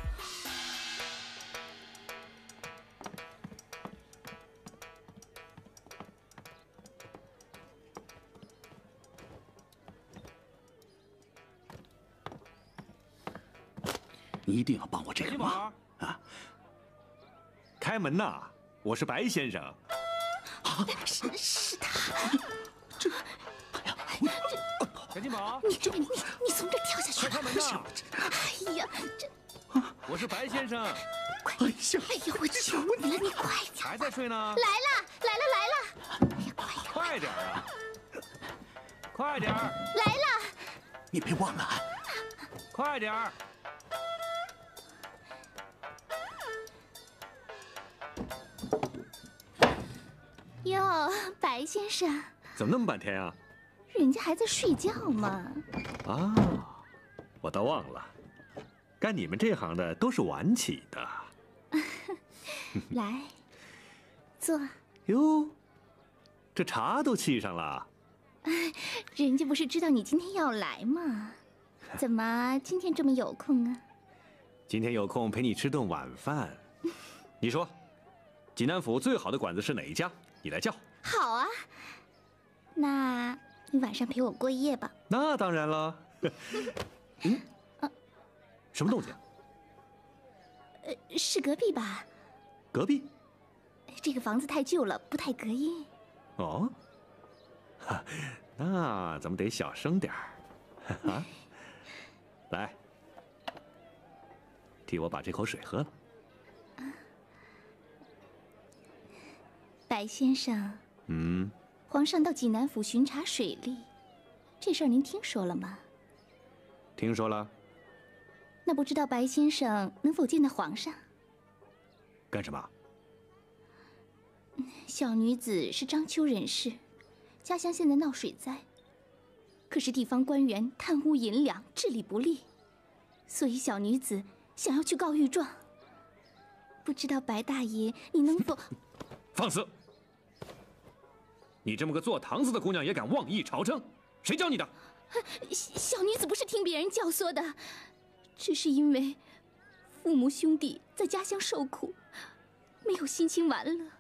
你一定要帮我这个忙啊！ 开门呐！我是白先生。 啊，是是他。 这，哎呀，小金宝， 你这你你从这跳下去！ 开门呐！ 哎呀，这， 我是白先生。 快！哎呀，哎呀，我求你了，你快点！ 还在睡呢？ 来了，来了，来了！哎呀，快点！ 快点啊！快点！来了！ 你别忘了啊！ 快点！ 哟，白先生， 怎么那么半天啊？ 人家还在睡觉嘛。 啊，我倒忘了，干你们这行的都是晚起的。 来，坐。 哟，这茶都沏上了。 人家不是知道你今天要来吗？怎么今天这么有空啊？ 今天有空陪你吃顿晚饭。你说，济南府最好的馆子是哪一家？你来叫。 好啊，那你晚上陪我过夜吧。 那当然了。嗯， 啊， 什么动静？ 呃，是隔壁吧？ 隔壁？ 这个房子太旧了，不太隔音。 哦，那咱们得小声点儿。啊，来，替我把这口水喝了。 白先生， 嗯， 皇上到济南府巡查水利，这事儿您听说了吗？ 听说了。 那不知道白先生能否见到皇上？ 干什么？ 小女子是章丘人士，家乡现在闹水灾，可是地方官员贪污银两，治理不力，所以小女子想要去告御状。不知道白大爷你能否…… 放肆！你这么个做堂子的姑娘也敢妄议朝政？谁教你的？ 小女子不是听别人教唆的，只是因为父母兄弟在家乡受苦，没有心情玩乐。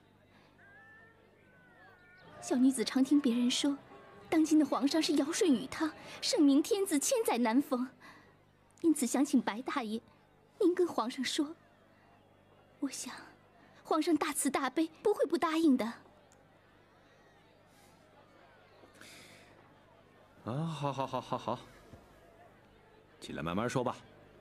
小女子常听别人说，当今的皇上是尧舜禹汤，圣明天子，千载难逢，因此想请白大爷，您跟皇上说。我想，皇上大慈大悲，不会不答应的。 啊，好，好，好，好，好，起来慢慢说吧。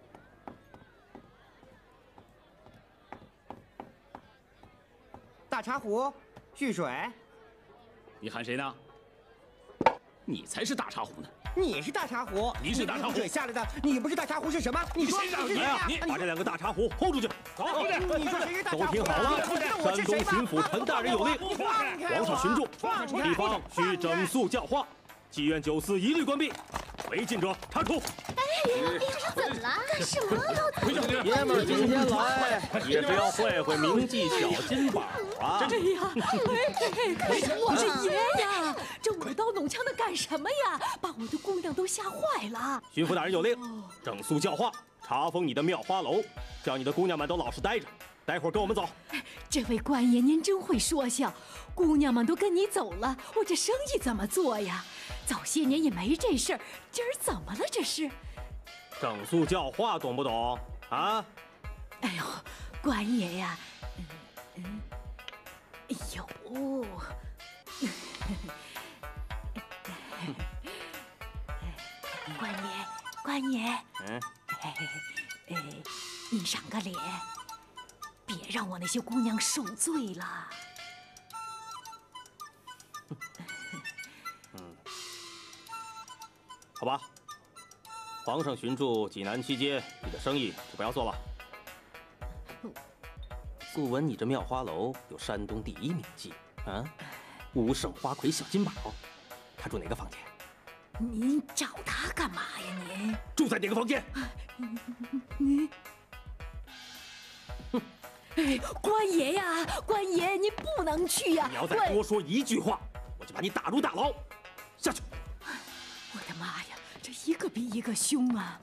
大茶壶，蓄水。 你喊谁呢？你才是大茶壶呢！ 你是大茶壶， 你是大茶壶水下来的，你不是大茶壶是什么？你说谁让你来啊！你把这两个大茶壶轰出去！走， 你说谁是大茶壶？ 都听好了，山东巡抚陈大人有令，皇上巡注，地方需整肃教化，妓院酒肆一律关闭，违禁者查处。 哎，这是怎么了？干什么？ 爷们儿今天来也是要会会铭记小金宝啊！ 哎呀，哎，干什么？这爷呀，这舞刀弄枪的干什么呀？把我的姑娘都吓坏了。 巡抚大人有令，整肃教化，查封你的妙花楼，叫你的姑娘们都老实待着。待会儿跟我们走。 这位官爷，您真会说笑。姑娘们都跟你走了，我这生意怎么做呀？早些年也没这事儿，今儿怎么了？这是？ 整肃教化，懂不懂啊？ 哎呦，官爷呀，嗯嗯，哎呦，官爷，官爷，嗯，哎哎，你赏个脸，别让我那些姑娘受罪了。 嗯，好吧。皇上巡驻济南期间，你的生意就不要做了。素闻你这妙花楼有山东第一名妓啊，武胜花魁小金宝，他住哪个房间？ 您找他干嘛呀？您住在哪个房间？ 你，哎，官爷呀，官爷，你不能去呀！ 你要再多说一句话，我就把你打入大牢。下去。 我的妈呀，这一个比一个凶啊！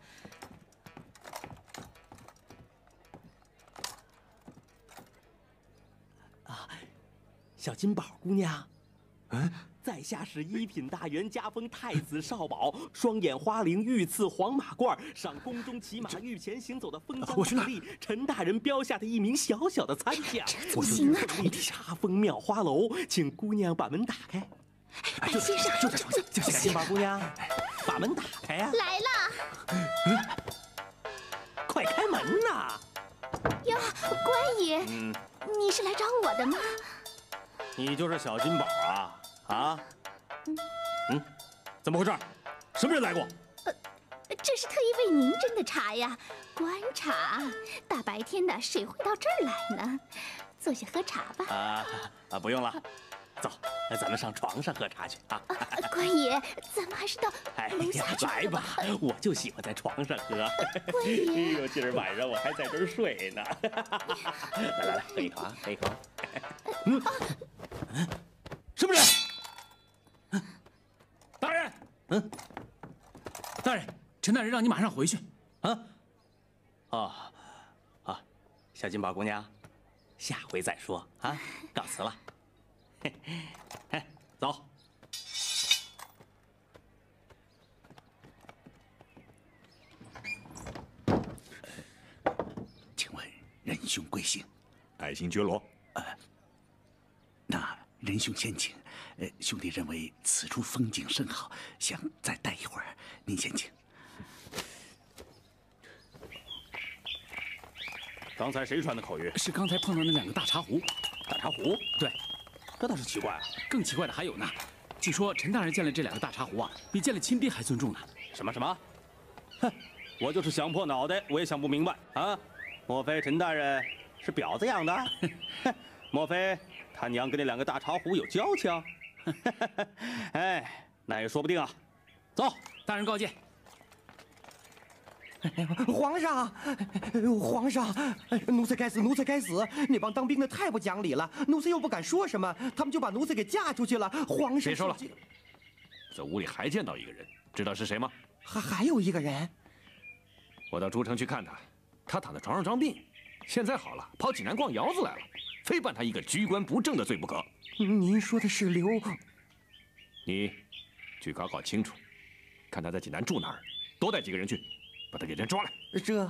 啊，小金宝姑娘，嗯。 在下是一品大员加封太子少保，双眼花翎，御赐黄马褂，上宫中骑马御前行走的封疆大吏，陈大人标下的一名小小的参将。我就是奉命查封妙花楼，请姑娘把门打开。 白先生， 就在床下，就在金宝姑娘，把门打开呀！ 来了， 快开门呐！ 哟，官爷， 嗯， 你是来找我的吗？ 你就是小金宝啊？ 啊，嗯，怎么回事？什么人来过？ 呃，这是特意为您斟的茶呀，官茶。大白天的，谁会到这儿来呢？坐下喝茶吧。 啊啊，不用了，走，咱们上床上喝茶去啊。 啊官爷，咱们还是到楼下去来吧，我就喜欢在床上喝。 官爷， 哎呦，今儿晚上我还在这儿睡呢。来来来，喝一口啊，喝一口。嗯，嗯，什么人？ 大人，嗯，大人，陈大人让你马上回去。 啊，哦，啊，小金宝姑娘，下回再说啊，告辞了。嘿，哎，走。 请问仁兄贵姓？ 爱新觉罗。 呃，那仁兄先请。 呃，兄弟认为此处风景甚好，想再待一会儿。您先请。 刚才谁传的口谕？ 是刚才碰到那两个大茶壶。 大茶壶？ 对， 这倒是奇怪啊。 更奇怪的还有呢，据说陈大人见了这两个大茶壶啊，比见了亲爹还尊重呢。 什么什么？哼，我就是想破脑袋，我也想不明白啊！莫非陈大人是婊子养的？哼，莫非他娘跟那两个大茶壶有交情？ 哎，那也说不定啊。走， 大人告诫。 皇上，皇上，奴才该死，奴才该死！那帮当兵的太不讲理了，奴才又不敢说什么，他们就把奴才给嫁出去了。皇上， 别说了，在屋里还见到一个人，知道是谁吗？ 还还有一个人， 我到诸城去看他，他躺在床上装病，现在好了，跑济南逛窑子来了，非办他一个居官不正的罪不可。 您说的是刘？ 你去搞搞清楚，看他在济南住哪儿，多带几个人去，把他给人抓来。 这。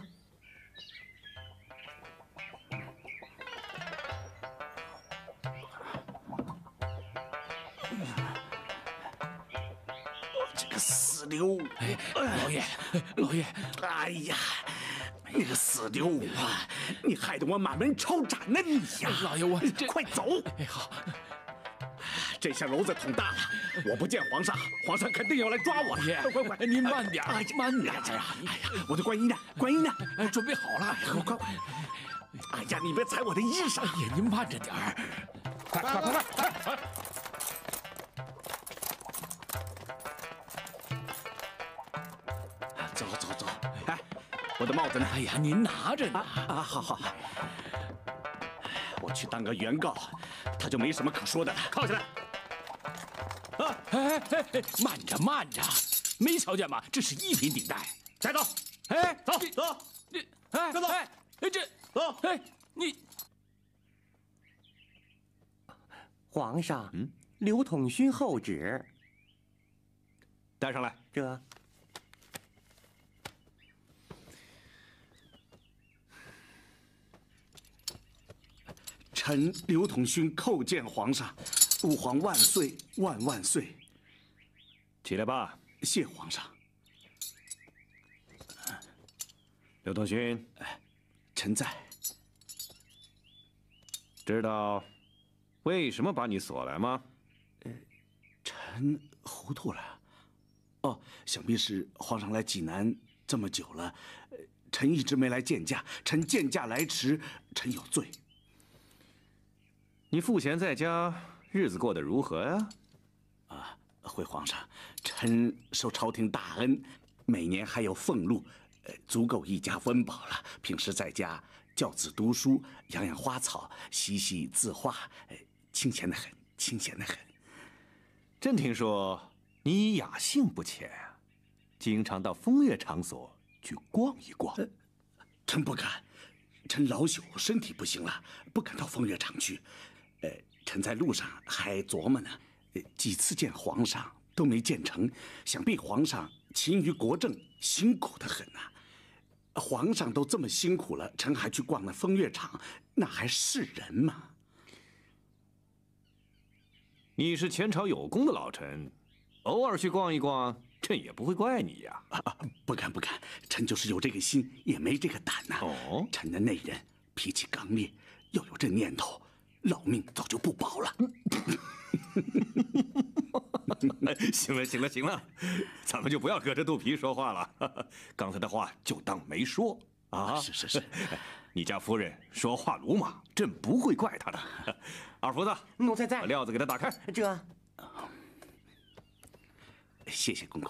这个死刘！ 哎，老爷，老爷， 哎呀！ 那个死刘武啊！你害得我满门抄斩呢！你呀， 老爷，我快走！ 哎，好。 这下篓子捅大了，我不见皇上，皇上肯定要来抓我了。 快快，您慢点， 哎， 慢点啊！哎呀，我的观音呢？观音呢？ 哎，准备好了， 快快！哎呀，你别踩我的衣裳！ 哎呀，您慢着点儿， 快快快快快！ 走走走！哎，我的帽子呢？ 哎呀，您拿着呢。 啊，好好好。我去当个原告，他就没什么可说的了。铐起来！ 啊，哎哎哎，慢着慢着，没瞧见吗？这是一品顶戴。 带走！ 哎， 走走， 这哎， 跟走！ 哎，这走！ 哎，你皇上，嗯，刘统勋候旨。 带上来。 这。 臣刘统勋叩见皇上，吾皇万岁万万岁！ 起来吧， 谢皇上。 刘统勋， 臣在。 知道为什么把你锁来吗？ 呃，臣糊涂了。哦，想必是皇上来济南这么久了，臣一直没来见驾，臣见驾来迟，臣有罪。 你赋闲在家，日子过得如何呀？ 啊，回皇上，臣受朝廷大恩，每年还有俸禄， 呃，足够一家温饱了。平时在家教子读书，养养花草，习习字画，呃，清闲得很，清闲得很。 朕听说你雅兴不浅啊，经常到风月场所去逛一逛。 呃、臣不敢，臣老朽身体不行了，不敢到风月场去。呃，臣在路上还琢磨呢，呃，几次见皇上都没见成，想必皇上勤于国政，辛苦得很呐、啊。皇上都这么辛苦了，臣还去逛那风月场，那还是人吗？ 你是前朝有功的老臣，偶尔去逛一逛，朕也不会怪你呀。 啊，不敢不敢，臣就是有这个心，也没这个胆呐、啊。哦，臣的内人脾气刚烈，要有这念头，老命早就不保了。 行了行了行了，咱们就不要隔着肚皮说话了。刚才的话就当没说啊。 是是是， 你家夫人说话鲁莽，朕不会怪她的。二福子， 奴才在， 把料子给她打开。 这， 谢谢公公。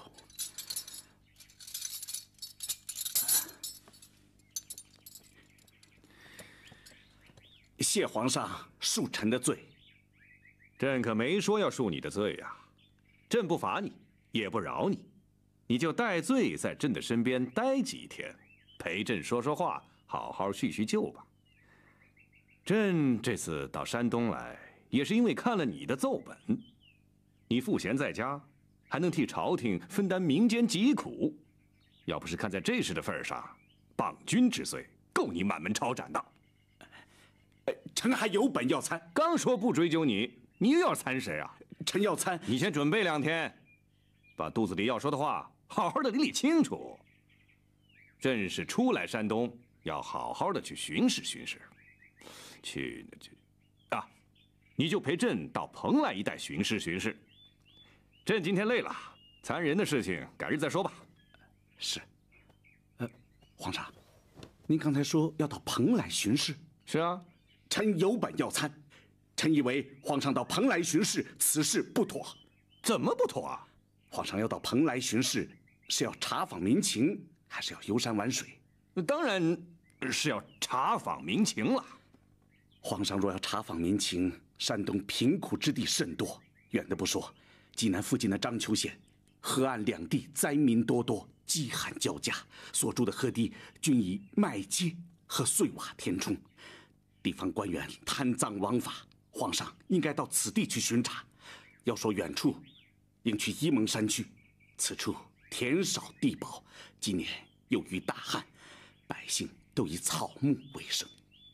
谢皇上恕臣的罪。 朕可没说要恕你的罪呀、啊，朕不罚你，也不饶你，你就戴罪在朕的身边待几天，陪朕说说话，好好叙叙旧吧。朕这次到山东来，也是因为看了你的奏本，你赋闲在家，还能替朝廷分担民间疾苦，要不是看在这事的份上，谤君之罪够你满门抄斩的。 臣还有本要参， 刚说不追究你。你又要参谁啊？ 臣要参， 你先准备两天，把肚子里要说的话好好的理理清楚。朕是初来山东，要好好的去巡视巡视，去去啊，你就陪朕到蓬莱一带巡视巡视。朕今天累了，参人的事情改日再说吧。 是。呃，皇上，您刚才说要到蓬莱巡视？ 是啊， 臣有本要参。臣以为皇上到蓬莱巡视，此事不妥。 怎么不妥啊？ 皇上要到蓬莱巡视，是要查访民情，还是要游山玩水？ 当然是要查访民情了。 皇上若要查访民情，山东贫苦之地甚多，远的不说，济南附近的章丘县，河岸两地灾民多多，饥旱交加，所筑的河堤均以麦秸和碎瓦填充，地方官员贪赃枉法。皇上应该到此地去巡查。要说远处，应去沂蒙山区，此处田少地薄，今年又遇大旱，百姓都以草木为生。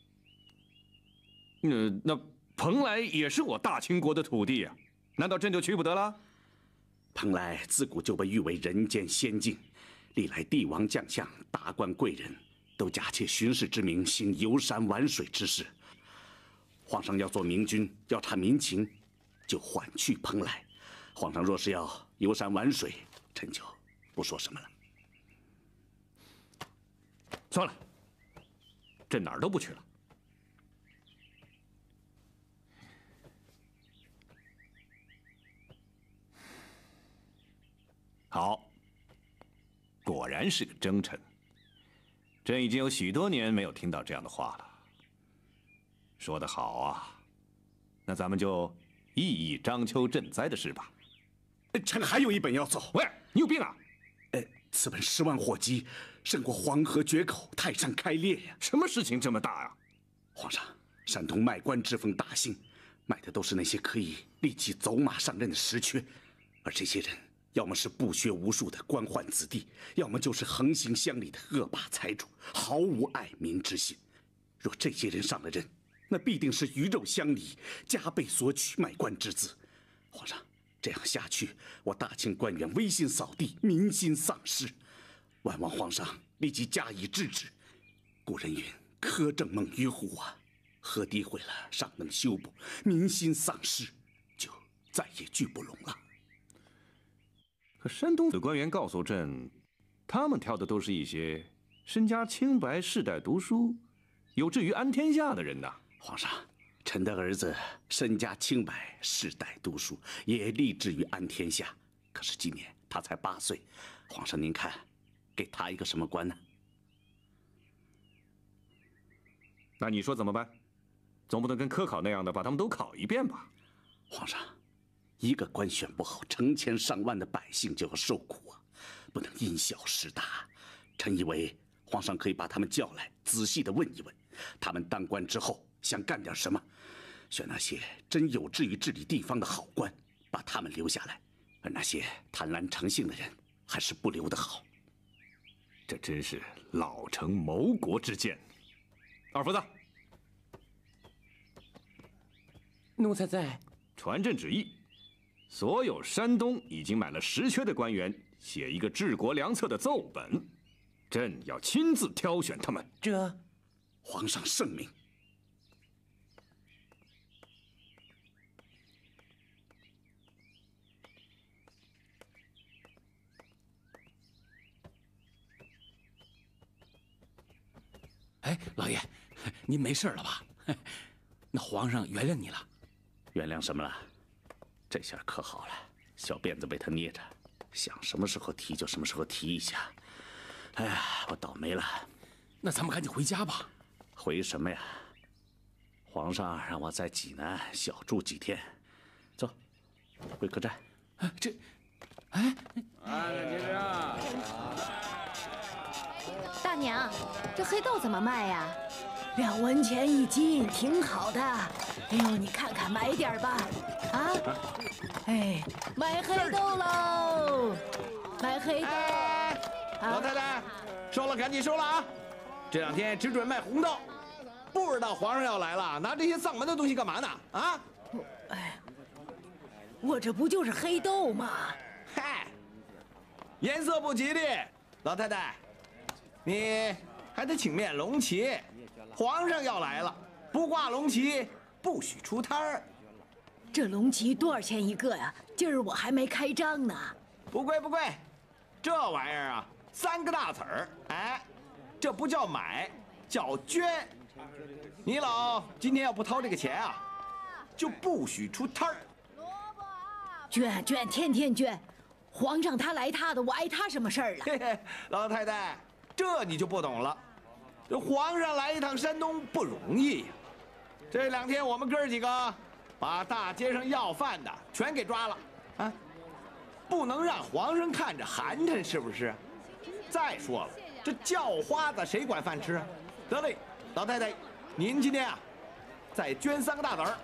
呃，那蓬莱也是我大清国的土地啊，难道朕就去不得了？ 蓬莱自古就被誉为人间仙境，历来帝王将相、达官贵人都假借巡视之名行游山玩水之事。皇上要做明君，要查民情，就缓去蓬莱。皇上若是要游山玩水，臣就不说什么了。 算了，朕哪儿都不去了。好，果然是个征臣。朕已经有许多年没有听到这样的话了。说得好啊，那咱们就议议章丘赈灾的事吧。 臣还有一本要奏。 喂，你有病啊！ 呃，此本十万火急，胜过黄河决口、泰山开裂呀！ 什么事情这么大呀？ 皇上，山东卖官之风大兴，卖的都是那些可以立即走马上任的实缺，而这些人要么是不学无术的官宦子弟，要么就是横行乡里的恶霸财主，毫无爱民之心。若这些人上了任，那必定是鱼肉乡里，加倍索取卖官之资。皇上，这样下去，我大清官员威信扫地，民心丧失。万望皇上立即加以制止。古人云：“苛政猛于虎啊！”河堤毁了尚能修补，民心丧失，就再也聚不拢了。 可山东的官员告诉朕，他们挑的都是一些身家清白、世代读书、有志于安天下的人呐。 皇上，臣的儿子身家清白，世代读书，也立志于安天下。可是今年他才八岁，皇上您看，给他一个什么官呢？ 那你说怎么办？总不能跟科考那样的把他们都考一遍吧？ 皇上，一个官选不好，成千上万的百姓就要受苦啊，不能因小失大。臣以为皇上可以把他们叫来，仔细的问一问，他们当官之后想干点什么，选那些真有志于治理地方的好官，把他们留下来，而那些贪婪成性的人，还是不留的好。 这真是老臣谋国之见。二福子， 奴才在。 传朕旨意，所有山东已经满了实缺的官员，写一个治国良策的奏本，朕要亲自挑选他们。 这， 皇上圣明。 哎，老爷，您没事了吧？那皇上原谅你了。 原谅什么了？这下可好了，小辫子被他捏着，想什么时候提就什么时候提一下。哎呀，我倒霉了。 那咱们赶紧回家吧。 回什么呀？皇上让我在济南小住几天。走，回客栈。 这，哎， 哎，这是啊。 大娘，这黑豆怎么卖呀？ 两文钱一斤，挺好的。哎呦，你看看，买点吧。啊？哎，买黑豆喽！买黑豆。 哎，老太太，收了赶紧收了啊！这两天只准卖红豆，不知道皇上要来了，拿这些丧门的东西干嘛呢？啊？ 哎，我这不就是黑豆吗？ 嗨，颜色不吉利，老太太，你还得请面龙旗。皇上要来了，不挂龙旗不许出摊儿。 这龙旗多少钱一个呀？今儿我还没开张呢。 不贵不贵，这玩意儿啊，三个大子儿。哎，这不叫买，叫捐。你老今天要不掏这个钱啊，就不许出摊儿。 捐捐，天天捐。皇上他来他的，我碍他什么事儿了？ 嘿嘿，老太太，这你就不懂了。这皇上来一趟山东不容易呀。这两天我们哥儿几个把大街上要饭的全给抓了，啊，不能让皇上看着寒碜，是不是？再说了，这叫花子谁管饭吃啊？得嘞，老太太，您今天啊，再捐三个大子儿。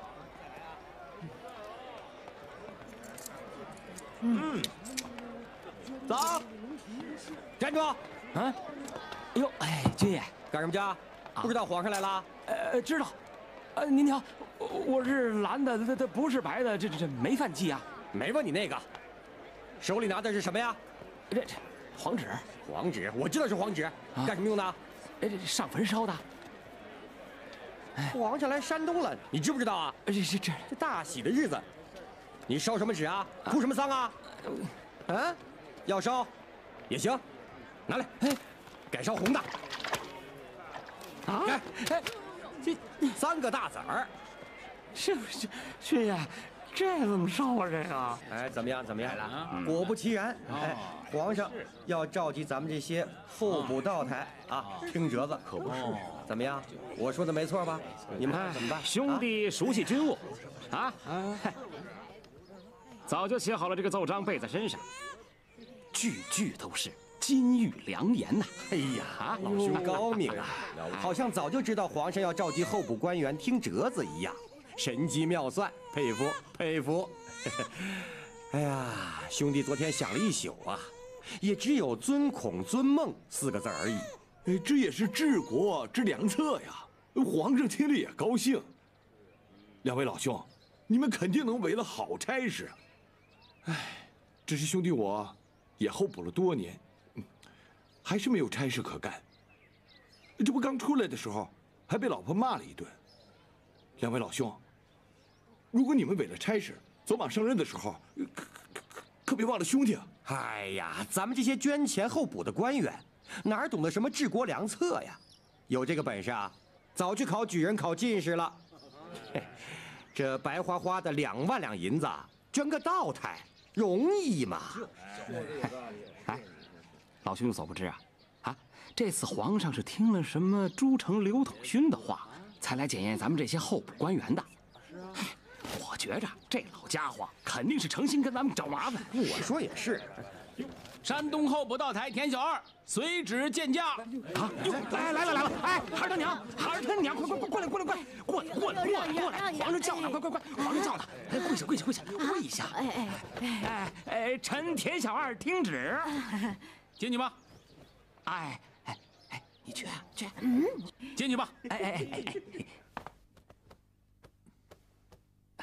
嗯，走， 站住！啊！哎呦，哎，军爷干什么去啊？不知道皇上来了？ 呃，知道。呃，您瞧，我是蓝的，它它不是白的，这这这没犯忌啊。 没问你那个，手里拿的是什么呀？ 这这黄纸。 黄纸，我知道是黄纸，干什么用的？ 哎，这上坟烧的。 皇上来山东了，你知不知道啊？ 这这这这大喜的日子，你烧什么纸啊？哭什么丧啊？啊，要烧也行，拿来。哎，改烧红的。 啊？ 哎哎，这三个大子儿， 是不是？军爷，这怎么烧啊？这个？ 哎，怎么样？怎么样？嗯、果不其然，哎，皇上要召集咱们这些候补道台啊，听折子。可不是。怎么样？我说的没错吧？你们看怎么办？ 兄弟熟悉军务，啊，早就写好了这个奏章，背在身上，句句都是金玉良言呐！ 哎呀，老兄高明啊，好像早就知道皇上要召集候补官员听折子一样，神机妙算，佩服佩服。哎呀，兄弟昨天想了一宿啊，也只有尊孔尊孟四个字而已。 哎，这也是治国之良策呀，皇上听了也高兴。两位老兄，你们肯定能为了好差事。哎，只是兄弟我也候补了多年，还是没有差事可干。这不刚出来的时候还被老婆骂了一顿。两位老兄，如果你们为了差事走马上任的时候，可可可可别忘了兄弟啊！ 哎呀，咱们这些捐钱候补的官员，哪懂得什么治国良策呀？有这个本事啊，早去考举人、考进士了。嘿，这白花花的两万两银子，捐个道台容易吗？ 哎，老兄有所不知啊，啊，这次皇上是听了什么朱城刘统勋的话， 才来检验咱们这些候补官员的。我觉着这老家伙肯定是诚心跟咱们找麻烦。 我说也是。 山东候补道台田小二随旨见驾。 啊！哟，来来了来了！哎，孩儿他娘，孩儿他娘，快快快过来过来过来过来过来过来过来！皇上叫他，快快快！皇上叫他，哎，跪下跪下跪下跪下！哎哎哎哎！臣田小二听旨。 进去吧。 哎哎哎，你去啊去。嗯， 进去吧。 哎哎哎哎哎！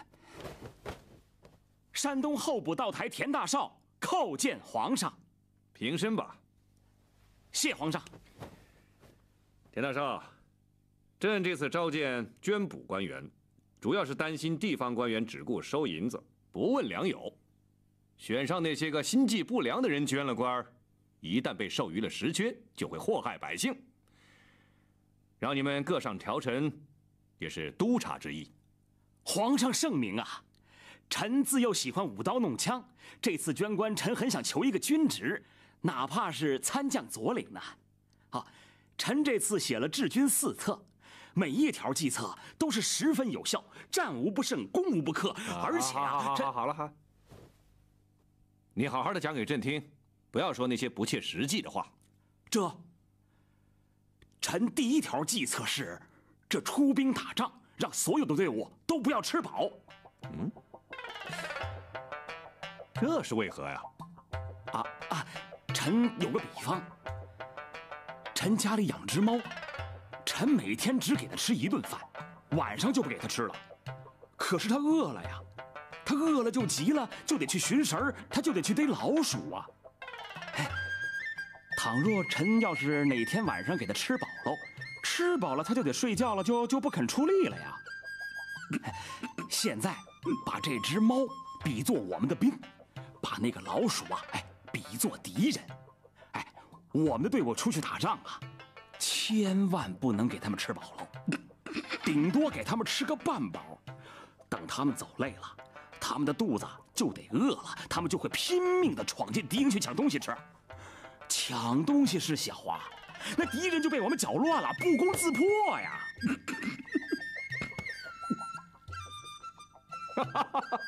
山东候补道台田大少叩见皇上。 平身吧。 谢皇上。 田大少，朕这次召见捐补官员，主要是担心地方官员只顾收银子，不问良友。选上那些个心计不良的人捐了官，一旦被授予了实缺，就会祸害百姓。让你们各上条陈，也是督察之意。 皇上圣明啊！臣自幼喜欢舞刀弄枪，这次捐官，臣很想求一个军职，哪怕是参将佐领呢。啊，臣这次写了治军四策，每一条计策都是十分有效，战无不胜，攻无不克。而且啊， 好好好了哈，你好好的讲给朕听，不要说那些不切实际的话。 这，臣第一条计策是，这出兵打仗，让所有的队伍都不要吃饱。 嗯。这是为何呀？ 啊啊！臣有个比方，臣家里养只猫，臣每天只给它吃一顿饭，晚上就不给它吃了。可是它饿了呀，它饿了就急了，就得去寻食儿，它就得去逮老鼠啊。哎，倘若臣要是哪天晚上给它吃饱喽，吃饱了它就得睡觉了，就就不肯出力了呀。现在把这只猫比作我们的兵。把那个老鼠啊，哎，比作敌人，哎，我们的队伍出去打仗啊，千万不能给他们吃饱喽，顶多给他们吃个半饱。等他们走累了，他们的肚子就得饿了，他们就会拼命的闯进敌营去抢东西吃。抢东西是小啊，那敌人就被我们搅乱了，不攻自破呀。 哈哈哈哈！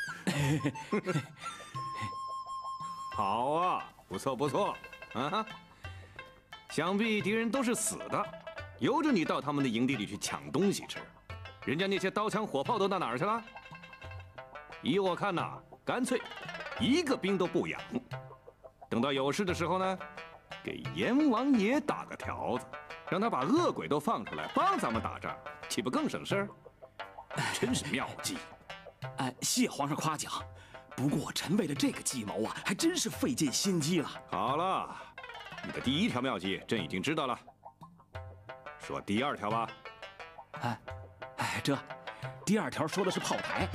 好啊，不错不错啊！想必敌人都是死的，由着你到他们的营地里去抢东西吃。人家那些刀枪火炮都到哪儿去了？依我看呐，干脆一个兵都不养，等到有事的时候呢，给阎王爷打个条子，让他把恶鬼都放出来帮咱们打仗，岂不更省事儿？真是妙计！ 哎，谢皇上夸奖。不过臣为了这个计谋啊，还真是费尽心机了。 好了，你的第一条妙计朕已经知道了，说第二条吧。 哎，哎，这第二条说的是炮台。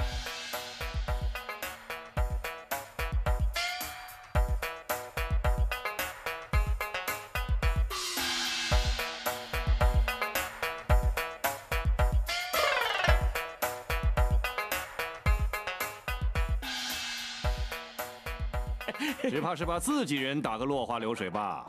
只怕是把自己人打个落花流水吧。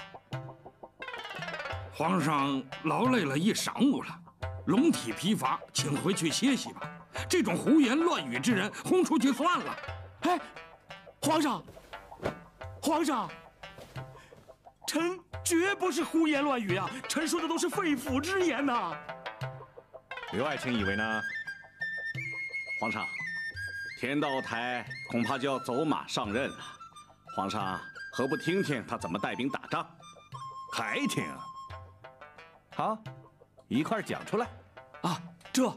皇上劳累了一晌午了，龙体疲乏，请回去歇息吧。这种胡言乱语之人，轰出去算了。 哎，皇上，皇上，臣绝不是胡言乱语啊，臣说的都是肺腑之言呐、啊。 刘爱卿以为呢？ 皇上，田道台恐怕就要走马上任了。皇上何不听听他怎么带兵打仗？ 还听？好，一块讲出来。 啊，这，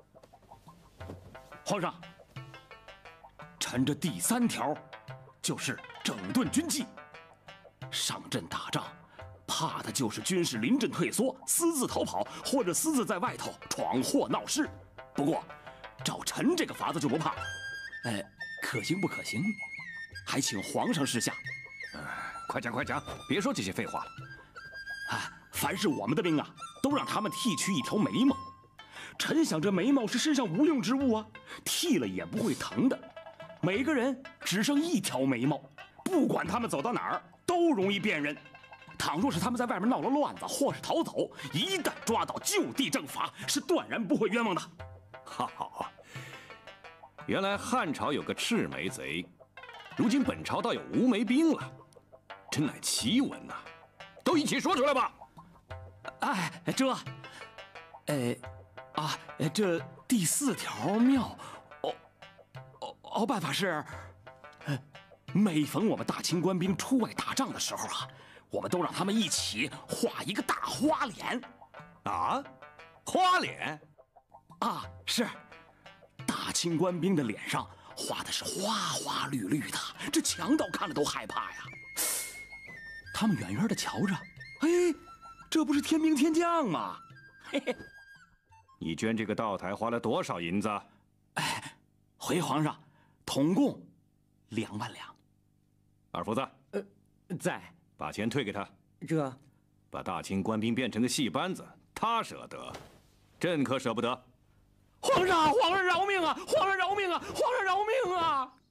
皇上，臣这第三条就是整顿军纪。上阵打仗，怕的就是军士临阵退缩、私自逃跑，或者私自在外头闯祸闹事。不过，照臣这个法子就不怕。呃，可行不可行？还请皇上示下。 呃，快讲快讲，别说这些废话了。 啊，凡是我们的兵啊，都让他们剃去一条眉毛。臣想这眉毛是身上无用之物啊，剃了也不会疼的。每个人只剩一条眉毛，不管他们走到哪儿，都容易辨认。 倘若是他们在外面闹了乱子，或是逃走，一旦抓到，就地正法，是断然不会冤枉的。 好啊，原来汉朝有个赤眉贼，如今本朝倒有无眉兵了，真乃奇闻呐！都一起说出来吧。 哎，这，呃，啊，这第四条妙，哦，哦哦，办法是，呃，每逢我们大清官兵出外打仗的时候啊，我们都让他们一起画一个大花脸。 啊，花脸？ 啊，是，大清官兵的脸上画的是花花绿绿的，这强盗看了都害怕呀。他们远远的瞧着，哎，这不是天兵天将吗？嘿嘿。 你捐这个道台花了多少银子？ 哎，回皇上，统共两万两。 二福子， 呃，在， 把钱退给他。 这， 把大清官兵变成个戏班子，他舍得，朕可舍不得。 皇上，皇上饶命啊！皇上饶命啊！皇上饶命啊！